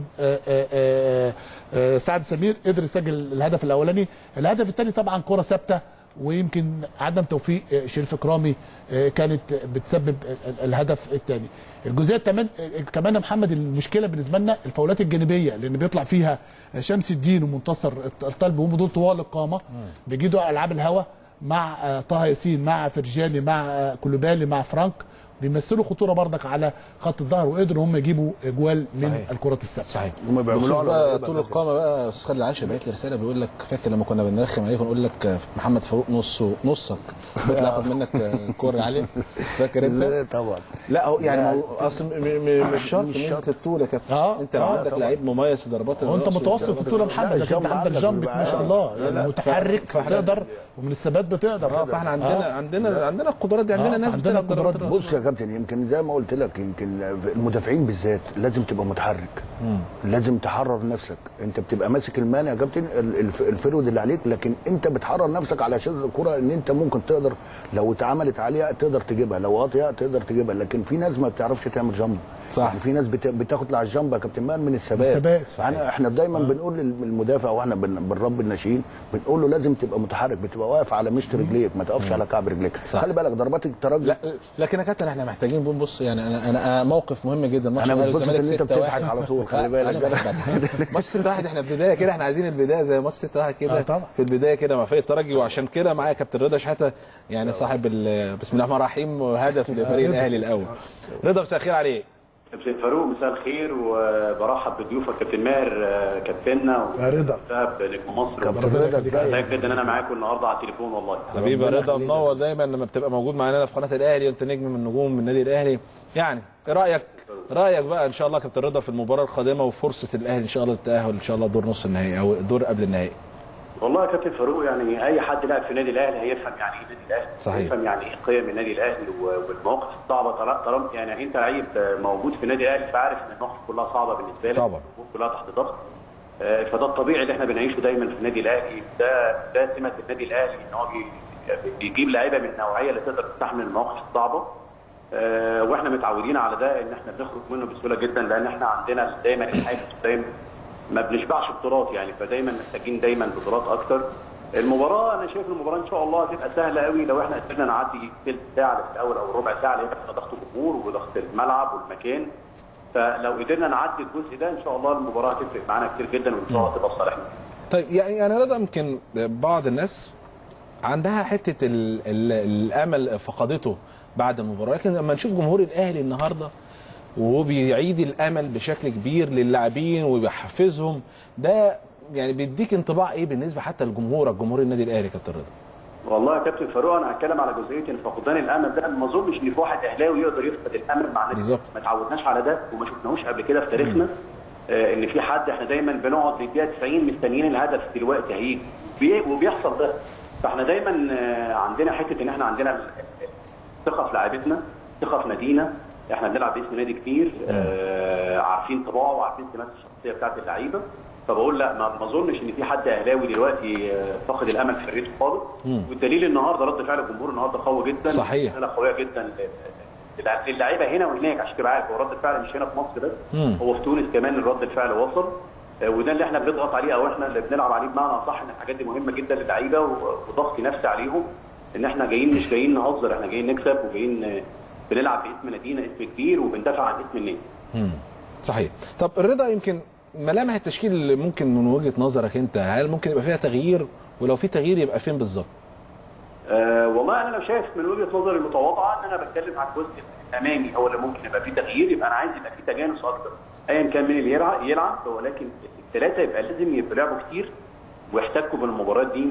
سعد سمير، قدر يسجل الهدف الاولاني. الهدف الثاني طبعا كره ثابته، ويمكن عدم توفيق شريف اكرامي كانت بتسبب الهدف الثاني. الجزئيه كمان كمان محمد المشكله بالنسبه لنا الفاولات الجانبيه، لان بيطلع فيها شمس الدين ومنتصر الطلب وهم دول طوال القامه، بيجيدوا العاب الهوا مع طه ياسين مع فرجاني مع كولوبالي مع فرانك، بيمثلوا خطوره بردك على خط الظهر، وقدروا هم يجيبوا جوال من صحيح. الكرات الثابته.
صحيح.
هم بيعملوا
بقى طول القامه بقى. استاذ خالد العاشر بعت لي رساله بيقول لك فاكر لما كنا بنرخم عليك ونقول لك محمد فاروق نصه نصك بيطلع ياخد منك الكوره عليه، فاكر انت؟
لا طبعا.
لا هو يعني اصل مش شرط ميزه الطول يا كابتن. انت لو عندك لعيب مميز في ضربات الراس،
وانت متوسط الطول يا محمد، لكن انت عندك جامبك ما شاء الله يعني متحرك فتقدر، ومن الثبات بتقدر.
اه فاحنا عندنا عندنا عندنا القدرات دي، عندنا ناس بتلعب ضربات الراس.
بص يا كابتن، يمكن زي ما قلت لك، يمكن المدافعين بالذات لازم تبقى متحرك، مم. لازم تحرر نفسك. انت بتبقى ماسك المانع يا كابتن الفرود اللي عليك، لكن انت بتحرر نفسك علشان الكره ان انت ممكن تقدر لو اتعملت عليها تقدر تجيبها، لو واطيه تقدر تجيبها. لكن في ناس ما بتعرفش تعمل جامب، صح. يعني في ناس بتاخد على الجامب يا كابتن مان من الثبات. احنا احنا دايما آه. بنقول للمدافع واحنا بنربي الناشئين، بنقول له لازم تبقى متحرك، بتبقى واقف على مشط رجليك، ما تقفش على كعب رجليك. خلي بالك ضربات الترجي.
لا لكن يا كابتن احنا محتاجين بص يعني انا انا موقف مهم جدا.
ماتش الاهلي والزمالك ستة واحد على طول، خلي بالك
ماتش ستة واحد احنا بدايه كده، احنا عايزين البدايه زي ماتش ستة واحد كده آه في البدايه كده مع فريق الترجي. وعشان كده معايا كابتن رضا شحاته يعني صاحب بسم الله الرحمن الرحيم هدف لفريق الاهلي الاول. رضا مساء الخير عليك.
كابتن فاروق مساء الخير، وبرحب بضيوفك كابتن ماهر كابتننا
رضا
نجم مصر.
كابتن رضا
سعيد جدا ان انا معاكم النهارده على التليفون والله.
حبيبي رضا منور دايما لما بتبقى موجود معانا في قناه الاهلي، وانت نجم من نجوم من النادي الاهلي. يعني ايه رايك رايك بقى ان شاء الله كابتن رضا في المباراه القادمه وفرصه الاهلي ان شاء الله للتاهل ان شاء الله دور نص النهائي او دور قبل النهائي؟
والله يا كابتن فاروق يعني اي حد لعب في النادي الاهلي هيفهم يعني ايه النادي الاهلي،
صحيح.
هيفهم يعني ايه قيم النادي الاهلي والمواقف الصعبه. طالما يعني انت لعيب موجود في النادي الاهلي فعارف ان المواقف كلها صعبه بالنسبه لك،
طبعا
كلها تحت ضغط. فده الطبيعي اللي احنا بنعيشه دايما في النادي الاهلي. ده ده سمه النادي الاهلي ان هو بيجيب لعيبه من النوعيه اللي تقدر تستحمل المواقف الصعبه. واحنا متعودين على ده ان احنا بنخرج منه بسهوله جدا، لان احنا عندنا دايما الحافز، دايما ما بنشبعش بطولات يعني، فدايما محتاجين دايما بطولات اكتر. المباراه انا شايف المباراه ان شاء الله هتبقى سهله قوي لو احنا قدرنا نعدي ثلث ساعه في الاول او ربع ساعه، لان احنا ضغط الجمهور وضغط الملعب والمكان. فلو قدرنا نعدي الجزء ده ان شاء الله المباراه هتفرق معانا كتير جدا، وان شاء الله تبقى في صالحنا.
طيب يعني انا رضا يمكن بعض الناس عندها حته ال ال الامل فقدته بعد المباراه، لكن لما نشوف جمهور الاهلي النهارده وهو بيعيد الامل بشكل كبير للاعبين وبيحفزهم، ده يعني بيديك انطباع ايه بالنسبه حتى لجمهورك جمهور النادي الاهلي كابتن رضا؟
والله يا كابتن فاروق انا هتكلم على جزئيه ان فقدان الامل ده، ما اظنش ان في واحد اهلاوي يقدر يفقد الامل مع نفسه. ما تعودناش على ده وما شفناهوش قبل كده في تاريخنا. آه ان في حد، احنا دايما بنقعد للدقيقه تسعين مستنيين الهدف دلوقتي هيجي، وبيحصل ده. فاحنا دايما آه عندنا حته ان احنا عندنا ثقه في لاعيبتنا، ثقه في نادينا. احنا بنلعب باسم نادي كبير، آه عارفين طباعه وعارفين سمات الشخصيه بتاعت اللعيبه. فبقول لا، ما اظنش ان في حد اهلاوي دلوقتي فاقد الامل في فريقه خالص. والدليل النهارده رد فعل الجمهور النهارده قوي جدا.
صحيح.
رساله قويه جدا للاعيبه هنا وهناك. عشان تبقى عارف، هو رد الفعل مش هنا في مصر بس، مم. هو في تونس كمان رد الفعل وصل. وده اللي احنا بنضغط عليه، او احنا اللي بنلعب عليه بمعنى اصح، ان الحاجات دي مهمه جدا للعيبه وضغط نفسي عليهم. ان احنا جايين مش جايين نهزر، احنا جايين نكسب وجايين بنلعب باسم نادينا، اسم كبير، وبندافع عن اسم النادي.
صحيح. طب الرضا، يمكن ملامح التشكيل اللي ممكن من وجهه نظرك انت، هل ممكن يبقى فيها تغيير؟ ولو في تغيير يبقى فين بالظبط؟
أه والله انا لو شايف من وجهه نظري المتواضعه ان انا بتكلم عن الجزء الامامي هو اللي ممكن يبقى فيه تغيير. يبقى انا عايز يبقى فيه تجانس اكتر، ايا كان مين اللي يلعب، ولكن الثلاثه يبقى لازم يبقوا لعبوا كتير ويحتكوا بالمباريات دي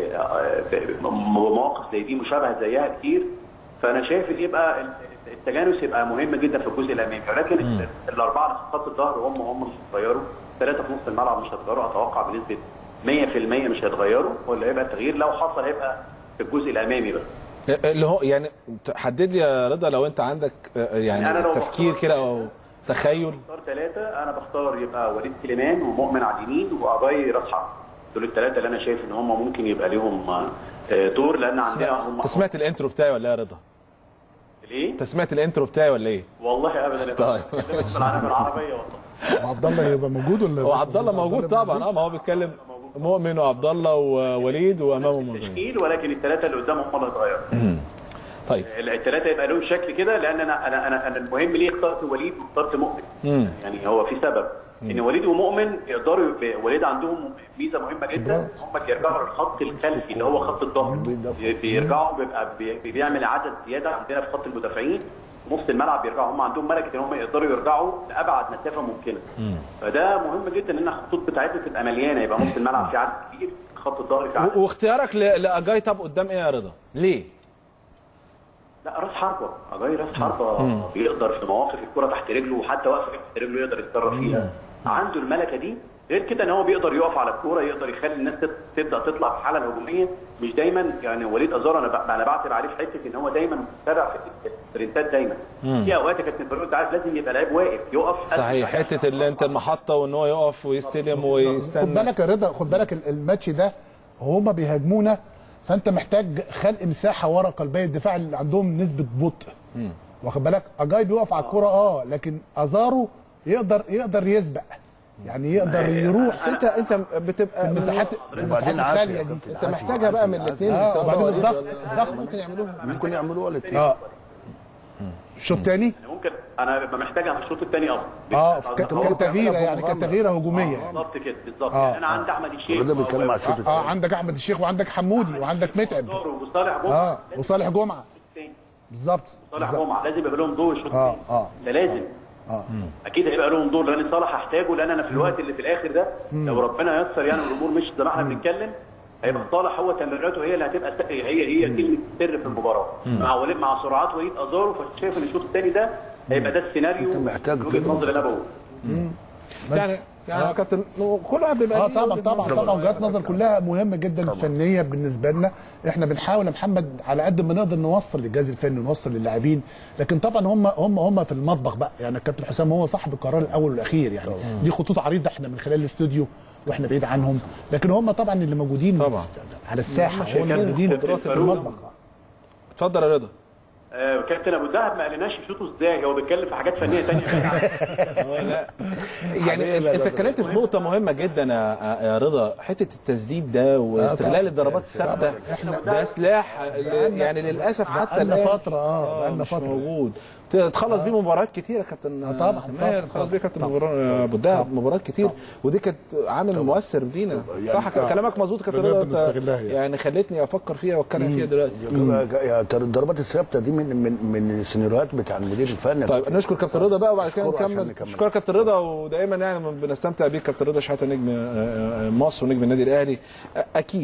بمواقف زي دي مشابهه زيها كتير. فانا شايف ان يبقى التجانس يبقى مهم جدا في الجزء الامامي. ولكن الاربعه اللي في خط الظهر هم هم مش هيتغيروا، ثلاثه في نص الملعب مش هيتغيروا، اتوقع بنسبه مية في المية مش هيتغيروا. ولا هيبقى التغيير لو حصل هيبقى في الجزء الامامي بس.
اللي هو يعني حدد لي يا رضا، لو انت عندك يعني, يعني تفكير كده او تخيل.
بختار ثلاثه، انا بختار يبقى وليد سليمان ومؤمن على اليمين واباي راس حرب. دول الثلاثه اللي انا شايف ان هم ممكن يبقى ليهم دور، لان عندنا هم.
انت سمعت الانترو بتاعي ولا ايه يا رضا؟
ليه؟
انت سمعت الانترو بتاعي ولا ايه؟
والله ابدا.
طيب.
بالعربيه والله.
عبد الله يبقى موجود ولا؟
هو عبد الله موجود طبعا. اه ما هو بيتكلم مؤمن وعبد الله ووليد وامامهم
تشكيل، ولكن الثلاثه اللي قدامهم هم اللي اتغيروا.
طيب
الثلاثه يبقى لهم شكل كده، لان انا انا انا, أنا المهم ليه اخترت وليد واخترت مؤمن. مم. يعني هو في سبب ان وليد ومؤمن يقدروا. وليد عندهم ميزه مهمه جدا، هم بيرجعوا للخط الخلفي اللي هو خط الظهر. بيرجعوا بيبقى بيعمل عدد زياده عندنا في خط المدافعين. نص الملعب بيرجعوا، هم عندهم ملكه ان هم يقدروا يرجعوا لابعد مسافه ممكنه. مم. فده مهم جدا ان الخطوط بتاعتنا تبقى مليانه، يبقى نص الملعب في عدد كبير، خط الظهر في عدد.
واختيارك لاجاي طب قدام ايه يا رضا؟ ليه؟
لا، راس حربه. اجاي راس حربه بيقدر في مواقف الكره تحت رجله، وحتى واقفه تحت رجله يقدر يتصرف فيها. عنده الملكه دي. غير كده ان هو بيقدر يقف على الكوره، يقدر يخلي الناس تبدا تطلع في الحاله الهجوميه. مش دايما يعني وليد ازار انا انا بعتب عليه في حته ان هو دايما متابع في السبرنتات دايما. في اوقات يا كابتن فاروق انت عارف لازم يبقى لعيب واقف يقف.
صحيح، حته اللي انت المحطه وان هو يقف ويستلم ويستنى.
خد بالك يا رضا، خد بالك الماتش ده هما بيهاجمونا، فانت محتاج خلق مساحه ورا قلبي الدفاع اللي عندهم نسبه بطء. واخد بالك، اجاي بيقف على الكوره اه لكن ازارو يقدر يقدر يسبق، يعني يقدر يروح.
انت انت بتبقى
في المساحات في المساحات الخاليه دي
انت محتاجها بقى من الاثنين.
اه وبعدين الضغط الضغط
ممكن يعملوها ممكن يعملوها الاثنين.
اه الشوط الثاني
ممكن انا ببقى محتاجها في الشوط الثاني اصلا.
اه كتغييره، يعني كتغييره هجوميه.
بالظبط كده بالظبط. يعني انا عندي احمد الشيخ.
ده بيتكلم على الشوط الثاني.
اه عندك احمد الشيخ وعندك حمودي وعندك متعب
وصالح جمعه.
اه وصالح جمعه بالظبط.
صالح جمعه لازم يبقى لهم دور الشوط الثاني.
اه اه
ده لازم. اه اكيد هيبقى لهم دور، لان صالح هحتاجه، لان انا في الوقت اللي في الاخر ده لو ربنا ييسر يعني الامور مش زي ما احنا بنتكلم، هيبقى صالح هو تمريراته هي اللي هتبقى هي هي كلمه السر في المباراه مع وليد، مع سرعات وليد ازارو. فشايف ان الشوط الثاني ده هيبقى ده السيناريو
محتاج
وجهه نظري اللي انا بقوله.
يعني يعني يا كابتن كل واحد بيبقى
اه طبعا طبعا طبعا وجهات نظر كلها مهمه جدا فنيه بالنسبه لنا. احنا بنحاول يا محمد على قد ما نقدر نوصل للجهاز الفني ونوصل للاعبين، لكن طبعا هم هم هم في المطبخ بقى. يعني الكابتن حسام هو صاحب القرار الاول والاخير، يعني دي خطوط عريضه احنا من خلال الاستوديو واحنا بعيد عنهم، لكن هم طبعا اللي موجودين
طبعا
على الساحه هم اللي موجودين في المطبخ.
اتفضل يا رضا.
آه كابتن ابو الدهب ما قالناش يشوطوا ازاي، هو بيتكلم في حاجات فنيه ثانيه.
لا يعني انت اتكلمت في نقطه مهمه جدا يا رضا، حته التسديد ده واستغلال الضربات الثابته ده سلاح يعني للاسف حتى
الان فتره اه بقالنا فتره
موجود تخلص بيه مباريات كتير يا كابتن.
طبعا
تخلص بيه كابتن ابو الدهب مباريات كتير، ودي كانت عامل مؤثر لينا. صح كلامك مظبوط يا كابتن رضا، يعني خلتني افكر فيها واتكلم فيها دلوقتي.
الضربات الثابته دي من من من السيناريوهات بتاع المدير الفني.
طيب نشكر كابتن رضا بقى وبعد كده نكمل. نشكر كابتن رضا، ودايما يعني بنستمتع بيك كابتن رضا شحاته، نجم مصر ونجم النادي الاهلي. اكيد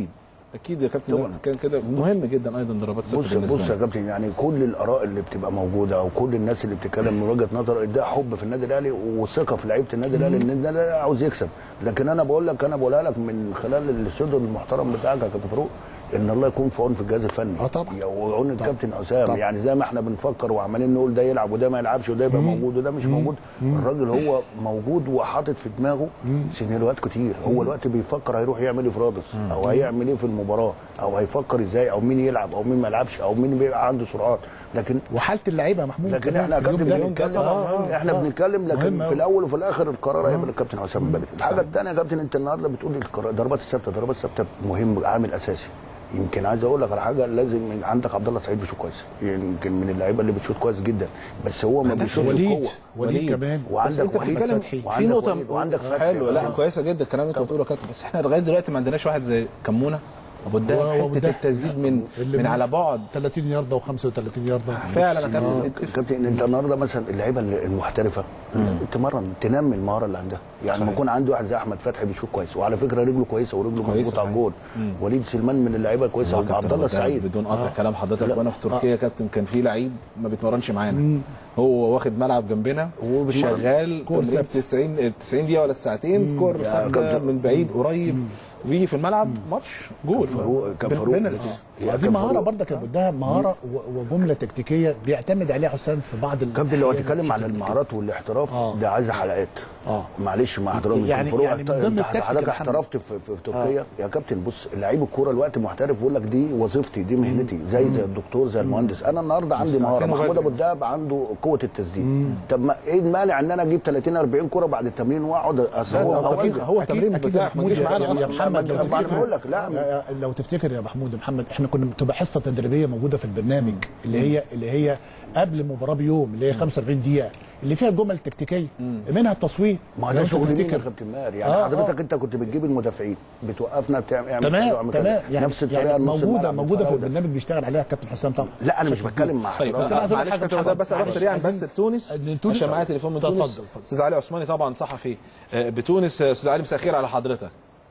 اكيد يا كابتن كان كده مهم جدا ايضا ضربات ثابته.
بص بص يا كابتن، يعني كل الاراء اللي بتبقى موجوده او كل الناس اللي بتتكلم من وجهه نظر ده حب في النادي الاهلي وثقه في لعيبه النادي الاهلي ان النادي الاهلي عاوز يكسب. لكن انا بقول لك انا بقولها لك من خلال الاستوديو المحترم بتاعك يا كابتن فاروق، ان الله يكون في عون في الجهاز الفني.
اه طبعا.
وعون الكابتن حسام، يعني زي ما احنا بنفكر وعمالين نقول ده يلعب وده ما يلعبش وده يبقى موجود وده مش موجود، الراجل هو موجود وحاطط في دماغه سيناريوهات كتير. هو الوقت بيفكر هيروح يعمل ايه في رادس او هيعمل ايه في المباراه او هيفكر ازاي او مين يلعب او مين ما يلعبش او مين بيبقى عنده سرعات. لكن
وحاله اللعيبه يا محمود،
لكن احنا يا كابتن بنتكلم آه احنا آه بنتكلم لكن في الاول وفي الاخر القرار هيبقى للكابتن حسام البدري. الحاجه الثانيه يا كابتن، انت النهارده بتقول ضربات الثابته، ضربات الثابته مهم عامل اساسي. يمكن عايز اقول لك على حاجه، لازم عندك عبد الله سعيد بيشوط كويس، يمكن من اللعيبه اللي بتشوط كويس جدا، بس هو ما بيشوطش
وليد وليد كمان،
وعندك وليد
في نقطه
وعندك
حلو. لا كويسه جدا الكلام اللي انت بتقوله يا كابتن، بس احنا لغايه دلوقتي ما عندناش واحد زي كمونه ابو الدهب حته التسديد من من على بعد
ثلاثين ياردة وخمسة وثلاثين ياردة
فعلا. انا كابتن
كابتن انت النهارده مثلا اللعيبه المحترفه تمرن تنمي المهاره اللي عندها، يعني لما يكون عندي واحد زي احمد فتحي بيشوط كويس وعلى فكره رجله كويسه ورجله مظبوطه على الجول، وليد سليمان من اللعيبه الكويسه، وعبد الله السعيد.
بدون قطع آه. كلام حضرتك، وانا في تركيا يا كابتن كان في لعيب ما بيتمرنش معانا، هو واخد ملعب جنبنا وشغال تسعين تسعين دقيقه ولا الساعتين كور ثابته من بعيد قريب ويجي في الملعب ماتش جول.
كان فاروق
دي مهاره برضك يا ابو الدهب، مهاره وجمله تكتيكيه بيعتمد عليها حسام في بعض
كابتن. لو هتتكلم على المهارات والاحتراف آه. ده عايز حلقات اه معلش مع احترامي
يعني
فاروق
يعني من ضمن
حضرتك احترفت في, في تركيا آه. يا كابتن بص، لعيب الكوره الوقت محترف بيقول لك دي وظيفتي دي مهنتي، زي زي الدكتور زي المهندس. انا النهارده عندي مهاره، محمود ابو الدهب عنده قوه التسديد، طب ما ايه المانع ان انا اجيب ثلاثين أربعين كوره بعد التمرين واقعد اسوق؟
هو التمرين بتاعك ما تجيش معانا
يا محمد.
انا بقول لك لا،
لو تفتكر يا محمود محمد، احنا كنا بتبقى حصه تدريبيه موجوده في البرنامج اللي هي اللي هي قبل المباراه بيوم، اللي هي خمسة وأربعين دقيقه، اللي فيها جمل تكتيكيه منها التصوير.
ما ده شغل مين يا كابتن ماهر؟ يعني آه حضرتك آه. انت كنت بتجيب المدافعين بتوقفنا بتعمل
تمام تمام
يعني نفس الطريقه
يعني موجوده موجوده في البرنامج بيشتغل عليها الكابتن حسام طبعا.
لا انا مش بتكلم مع
طيب بس انا معلش كابتن بس اروح سريعا بس تونس عشان معايا تليفون من تونس. استاذ علي عثماني طبعا صحفي بتونس. استاذ علي مساء الخير على حضرتك.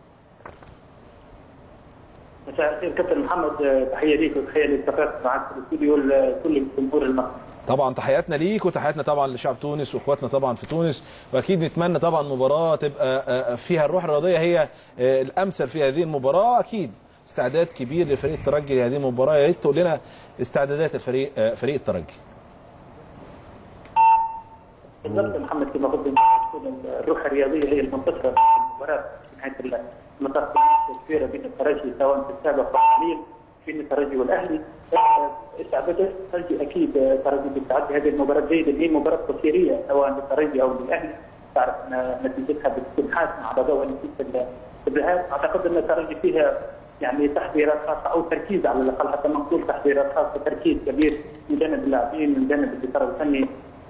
مساء الخير كابتن محمد، تحيه ليك وتحيه للكفاءه معاك في الاستوديو لكل الجمهور المصري.
طبعا تحياتنا ليك وتحياتنا طبعا لشعب تونس واخواتنا طبعا في تونس، واكيد نتمنى طبعا مباراه تبقى فيها الروح الرياضيه هي الامثل في هذه المباراه. اكيد استعداد كبير لفريق الترجي لهذه المباراه، يا ريت تقول لنا استعدادات الفريق فريق الترجي.
بالضبط يا محمد، كما قلت الروح الرياضيه هي المنتصره في المباراه في نهايه المطاف كثيره بين الترجي سواء في السابق والحالي بين الترجي والاهلي. استعدادات الترجي اكيد الترجي بيستعد هذه المباراه جيده، هي مباراه تصويريه سواء للترجي او للاهلي، تعرف ان نتيجتها بتكون حاسمه على ضوء نتيجه الذهاب. اعتقد ان الترجي فيها يعني تحضيرات خاصه او تركيز على الاقل، حتى مقصود تحضيرات خاصه، تركيز كبير من جانب اللاعبين من جانب الاداره الفني.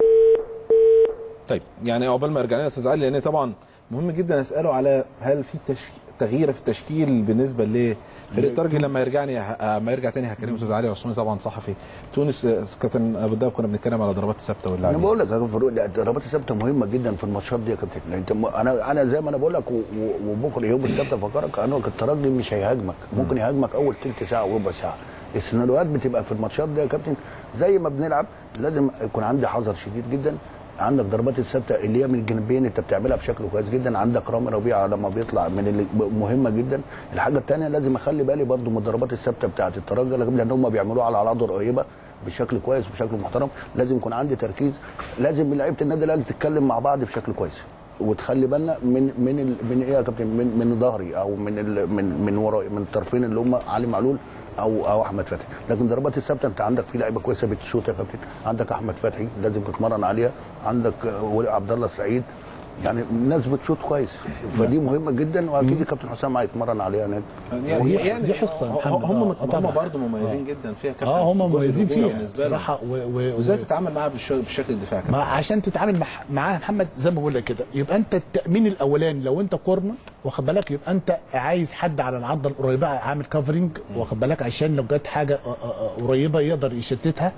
طيب يعني عقبال ما رجعنا استاذ علي، لان طبعا مهم جدا اساله على هل في تش... تغيير في التشكيل بالنسبه لفريق الترجي لما يرجعني لما يرجع تاني. هكلم استاذ علي عثماني طبعا صحفي تونس. كابتن ابو الدهب كنا بنتكلم على ضربات الثابته واللاعبين.
انا بقول لك يا كابتن فاروق الضربات الثابته مهمه جدا في الماتشات دي يا كابتن. انت انا انا زي ما انا بقول لك، وبكره يوم السبت افكرك انا الترجي مش هيهاجمك، ممكن يهاجمك اول ثلث ساعه وربع ساعه. السيناريوهات بتبقى في الماتشات دي يا كابتن زي ما بنلعب، لازم يكون عندي حذر شديد جدا. عندك ضربات الثابته اللي هي من الجنبين انت بتعملها بشكل كويس جدا، عندك رامي ربيعه لما بيطلع من مهمه جدا. الحاجه الثانيه لازم اخلي بالي برده من الضربات الثابته بتاعه الترجي، لان هم بيعملوها على اعراض قريبه بشكل كويس وبشكل محترم. لازم يكون عندي تركيز، لازم لعيبه النادي الاهلي تتكلم مع بعض بشكل كويس، وتخلي بالنا من من ال من ايه يا كابتن، من من ظهري او من ال من من وراي، من الطرفين اللي هم علي معلول او او احمد فتحي. لكن ضربات الثابته انت عندك في لعيبه كويسه بتشوط يا كابتن، عندك احمد فتحي لازم تتمرن عليها، عندك عبد الله السعيد، يعني الناس بتشوط كويس، فدي مهمه جدا واكيد الكابتن حسام هيتمرن عليها هناك.
يعني, يعني دي حصه
محمد هم هم برضه مميزين جدا فيها كابتن.
اه هم مميزين فيها بصراحه.
وازاي تتعامل معاها بالشكل الدفاعي كابتن؟
عشان تتعامل معاها محمد زي ما بقول لك كده، يبقى انت التامين الاولاني لو انت كورنر واخد بالك، يبقى انت عايز حد على العضله القريبه عامل كفرنج واخد بالك، عشان لو جت حاجه قريبه يقدر يشتتها.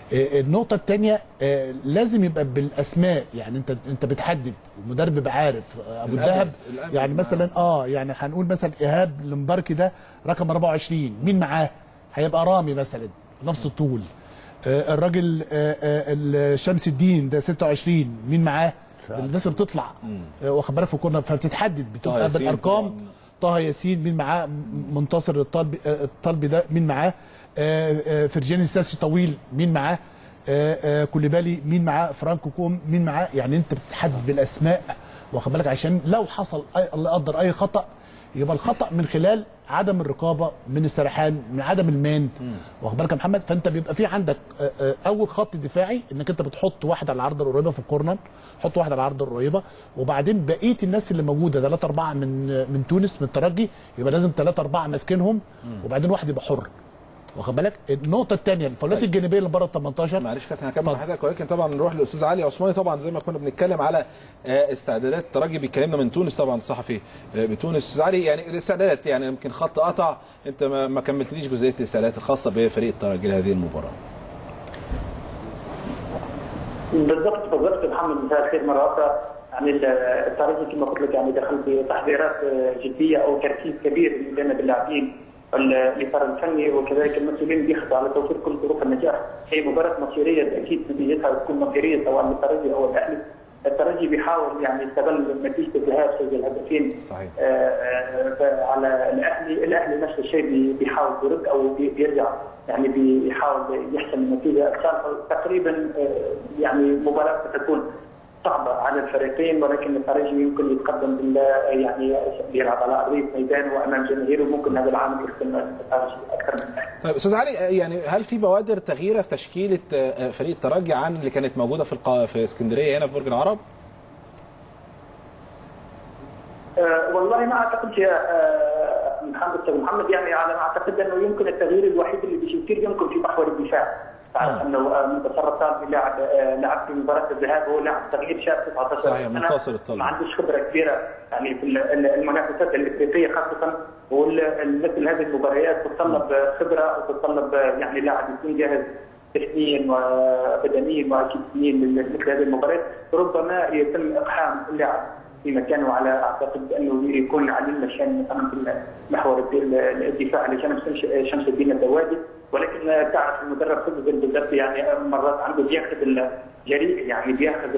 النقطه الثانيه لازم يبقى بالاسماء، يعني انت انت بتحدد، المدرب بيبقى عارف ابو الدهب يعني مثلا اه يعني هنقول مثلا ايهاب المباركي ده رقم أربعة وعشرين، مين معاه؟ هيبقى رامي مثلا نفس الطول. آه الراجل آه شمس الدين ده ستة وعشرين، مين معاه؟ الناس اللي بتطلع آه واخد بالك في كورنر، فبتتحدد بتبقى بالارقام. طه ياسين مين معاه؟ منتصر الطلبي آه الطلبي ده مين معاه؟ آه آه فرجاني الساسي طويل مين معاه؟ آه آه كوليبالي مين معاه؟ فرانكو كوم مين معاه؟ يعني انت بتتحدد بالاسماء واخد بالك، عشان لو حصل أي الله يقدر اي خطا يبقى الخطا من خلال عدم الرقابه، من السرحان، من عدم المان واخد بالك يا محمد. فانت بيبقى في عندك اول خط دفاعي انك انت بتحط واحد على العرض القريبه في الكورنر، حط واحد على العرض القريبه، وبعدين بقيه الناس اللي موجوده ثلاثه اربعه من من تونس من الترجي يبقى لازم ثلاثه اربعه ماسكينهم، وبعدين واحد يبقى حر واخد بالك. النقطه الثانيه الفاولات الجانبيه اللي بره ال تمنتاشر.
معلش كابتن هكمل مع حضرتك، ولكن طبعا نروح للاستاذ علي عثماني. طبعا زي ما كنا بنتكلم على استعدادات الترجي، بيتكلمنا من تونس طبعا الصحفي بتونس. استاذ علي يعني الاستعدادات، يعني يمكن خط قطع، انت ما كملتليش جزئيه الاستعدادات الخاصه بفريق الترجي لهذه المباراه.
بالضبط بالضبط محمد، مساء الخير مره اخرى. يعني الترجي كما قلت لك يعني دخل بتحضيرات جديه او تركيز كبير من جانب اللاعبين الاطار الفني، وكذلك المسؤولين بيخضعوا على توفير كل طرق النجاح. هي مباراه مصيريه بالتاكيد، نتيجتها تكون مصيريه سواء للترجي او الاهلي. الترجي بيحاول يعني يستغل نتيجه الذهاب سجل هدفين
صحيح
على الاهلي، الاهلي نفس الشيء بيحاول يرد او بيرجع، يعني بيحاول يحسن النتيجه. تقريبا يعني مباراه ستكون صعبه على الفريقين، ولكن الترجي يمكن يتقدم بال يعني يلعب على ارضيه ميدان وامام جماهيره، وممكن هذا العامل يخدم الترجي اكثر من ذلك.
طيب استاذ علي، يعني هل في بوادر تغيير في تشكيله فريق الترجي عن اللي كانت موجوده في القا... في اسكندريه هنا في برج العرب؟
أه والله ما اعتقد يا أه محمد محمد يعني على ما اعتقد انه يمكن التغيير الوحيد اللي بيصير يمكن في محور الدفاع. تعرف انه منتصر الطالبي لاعب لعب في مباراه الذهاب، هو لاعب صغير شاب تسعة عشر
صحيح منتصر الطالبي
ما عندوش خبره كبيره يعني في المنافسات الافريقيه خاصه، ومثل هذه المباريات تتطلب خبره وتتطلب يعني لاعب يكون جاهز فنيا وبدنيا وجسديا لمثل هذه المباريات. ربما يتم اقحام اللاعب في مكانه، على اعتقد انه يكون علي المشان مثلا في محور الدفاع لجانب شمس الدين الدوادي، ولكن تعرف المدرب خبز بالضبط يعني مرات عنده بياخذ الجريء، يعني بياخذ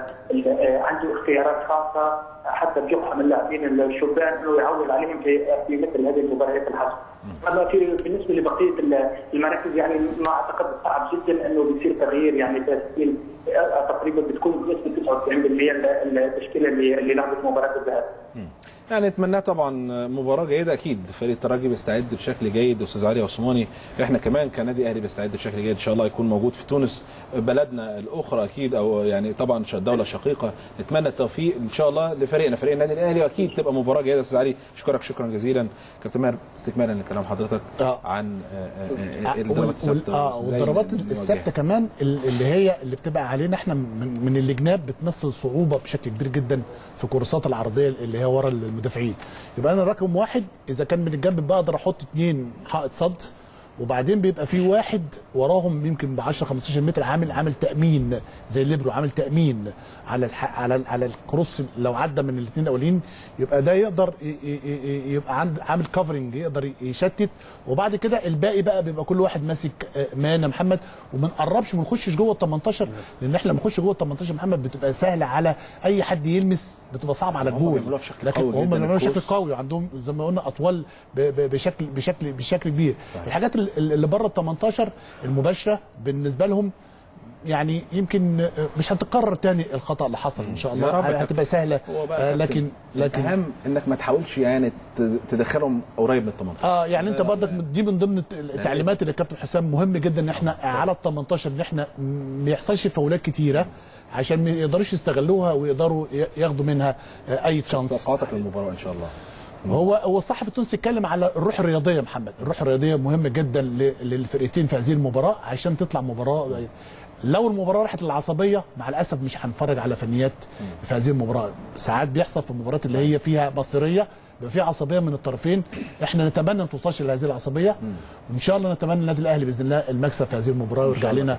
عنده اختيارات خاصه حتى بيقحم اللاعبين الشبان انه يعول عليهم في في مثل هذه المباريات الحاسمه. اما في بالنسبه لبقيه المراكز يعني ما اعتقد صعب جدا انه بيصير تغيير، يعني تشكيل تقريبا بتكون بنسبه تسعة وتسعين بالمئة التشكيله اللي لعبت مباراه الذهاب.
يعني نتمنى طبعا مباراه جيده، اكيد فريق الترجي بيستعد بشكل جيد. استاذ علي عثماني، احنا كمان كنادي اهلي بيستعد بشكل جيد، ان شاء الله يكون موجود في تونس بلدنا الاخرى اكيد، او يعني طبعا الدوله الشقيقه. نتمنى التوفيق ان شاء الله لفريقنا فريق النادي الاهلي، واكيد تبقى مباراه جيده. استاذ علي اشكرك شكرا جزيلا. كابتن ماهر، استكمالا لكلام حضرتك
آه.
عن الضربات الثابته
اه والضربات الثابته كمان اللي هي اللي بتبقى علينا احنا من, من اللجنات بتمثل صعوبه بشكل كبير جدا في الكورسات العرضيه اللي هي ورا المدافعين. يبقى انا رقم واحد اذا كان من الجنب بقدر احط اثنين حائط صد، وبعدين بيبقى في واحد وراهم يمكن ب عشرة خمستاشر متر عامل عامل تامين زي الليبرو، عامل تامين على الح... على على الكروس. لو عدى من الاثنين الاولين يبقى ده يقدر يبقى عند عامل كفرنج يقدر يشتت، وبعد كده الباقي بقى بيبقى كل واحد ماسك مان محمد. وما نقربش ما نخشش جوه ال تمنتاشر، لان احنا لما نخش جوه ال تمنتاشر محمد بتبقى سهله على اي حد يلمس، بتبقى صعب على الجول. لكن هم بيعملوها بشكل قوي، وعندهم زي ما قلنا اطوال بشكل بشكل بشكل كبير. صحيح. الحاجات اللي بره ال تمنتاشر المباشره بالنسبه لهم يعني يمكن مش هتتكرر تاني الخطا اللي حصل ان شاء الله، هتبقى سهله.
آه لكن لكن الاهم انك ما تحاولش يعني تدخلهم قريب من ال تمنتاشر.
اه يعني انت برضك دي من ضمن التعليمات اللي الكابتن حسام مهم جدا ان احنا على ال تمنتاشر ان احنا ما يحصلش فاولات كتيره عشان ما يقدروش يستغلوها ويقدروا ياخدوا منها اي تشانس.
توقعاتك للمباراه ان شاء الله.
هو هو الصحفي التونسي اتكلم على الروح الرياضيه يا محمد، الروح الرياضيه مهمه جدا للفرقتين في هذه المباراه عشان تطلع مباراه. لو المباراه راحت للعصبيه مع الاسف مش هنتفرج على فنيات في هذه المباراه. ساعات بيحصل في المباريات اللي هي فيها مصيريه يبقى في عصبيه من الطرفين. احنا نتمنى ما توصلش لهذه العصبيه، وان شاء الله نتمنى النادي الاهلي باذن الله المكسب في هذه المباراه ويرجع لنا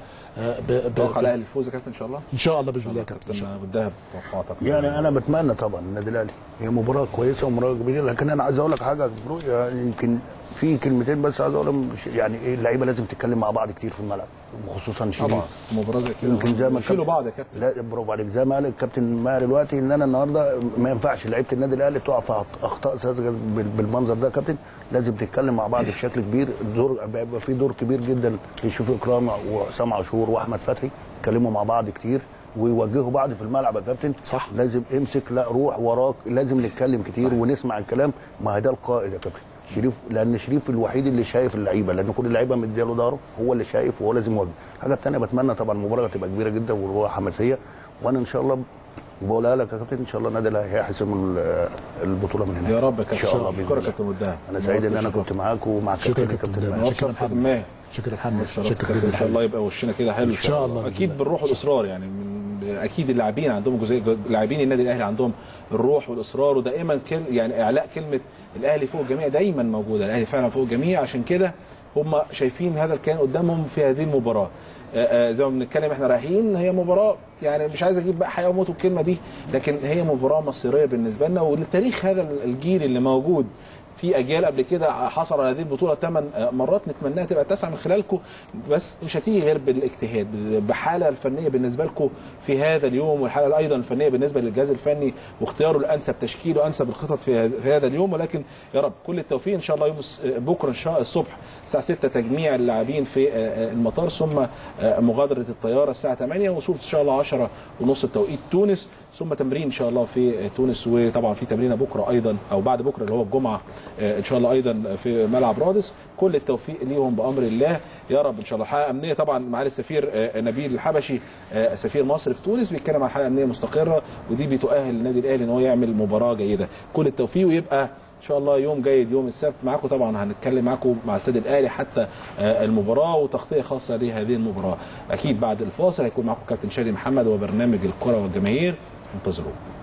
توقع الاهلي الفوز يا كابتن ان شاء الله.
ان شاء الله باذن الله يا كابتن.
والذهب توقعاتك؟
يعني انا بتمنى طبعا النادي الاهلي، هي مباراه كويسه ومباراه كبيره، لكن انا عايز اقول لك حاجه يا فاروق، يعني يمكن في كلمتين بس عايز اقولهم، يعني ايه، اللعيبه لازم تتكلم مع بعض كتير في الملعب، وخصوصا شريف.
طبعا مباراه زي كده
يمكن زي ما
يشيلوا بعض يا كابتن.
لا برافو عليك، زي ما قال الكابتن ماهر دلوقتي ان انا النهارده ما ينفعش لعيبه النادي الاهلي تقع في اخطاء ساذجه بالمنظر ده يا كابتن، لازم تتكلم مع بعض بشكل كبير. الدور بيبقى في دور كبير جدا لشريف اكرام وحسام عاشور واحمد فتحي، يتكلموا مع بعض كتير ويوجهوا بعض في الملعب يا كابتن.
صح،
لازم امسك، لا روح وراك، لازم نتكلم كتير. صح. ونسمع الكلام، ما ده القائد يا كابتن شريف، لان شريف الوحيد اللي شايف اللعيبه، لان كل اللعيبه مدياله ظهره، هو اللي شايف وهو لازم يوجه. الحاجه الثانيه بتمنى طبعا المباراه تبقى كبيره جدا ومباراه حماسيه، وانا ان شاء الله بقولها لك يا كابتن، ان شاء الله النادي الاهلي هيحسم البطوله من هناك
يا رب يا كابتن.
ان شاء الله.
شكرا كابتن مدهب،
انا سعيد ان انا كنت معاك ومع الكابتن
كابتن
شكرا محمد.
شكرا محمد.
شكرا ان شاء الله يبقى وشنا كده حلو
ان شاء الله.
اكيد بالروح والاصرار، يعني اكيد اللاعبين عندهم جزئيه، لاعبين النادي الاهلي عندهم الروح والاصرار، ودائما كل يعني اعلاء كلمه الاهلي فوق الجميع دايما موجوده. الاهلي فعلا فوق الجميع، عشان كده هم شايفين هذا الكيان قدامهم في هذه المباراه. آآ آآ زي ما بنتكلم احنا رايحين، هي مباراه يعني مش عايز اجيب بقى حياه وموت الكلمه دي، لكن هي مباراه مصيريه بالنسبه لنا وللتاريخ هذا الجيل اللي موجود. في اجيال قبل كده حصل على هذه البطوله ثمان مرات، نتمناها تبقى تسعه من خلالكم، بس مش هتيجي غير بالاجتهاد، بحاله الفنيه بالنسبه لكم في هذا اليوم، والحاله ايضا الفنيه بالنسبه للجهاز الفني واختياره الانسب، تشكيله انسب الخطط في هذا اليوم. ولكن يا رب كل التوفيق ان شاء الله. يوم بكره ان شاء الصبح الساعه ستة تجميع اللاعبين في المطار، ثم مغادره الطياره الساعه ثمانية، وصول ان شاء الله عشرة ونص بتوقيت تونس، ثم تمرين ان شاء الله في تونس. وطبعا في تمرينه بكره ايضا او بعد بكره اللي هو الجمعه ان شاء الله ايضا في ملعب رادس. كل التوفيق ليهم بامر الله يا رب ان شاء الله. حلقه امنيه طبعا معالي السفير نبيل الحبشي سفير مصر في تونس بيتكلم عن حلقه امنيه مستقره، ودي بتؤهل النادي الاهلي ان هو يعمل مباراه جيده. كل التوفيق، ويبقى ان شاء الله يوم جيد يوم السبت معاكم. طبعا هنتكلم معاكم مع استاد الاهلي حتى المباراه وتغطيه خاصه لهذه المباراه. اكيد بعد الفاصل هيكون معاكم كابتن شادي محمد وبرنامج الكره والجماهير، انتظروه.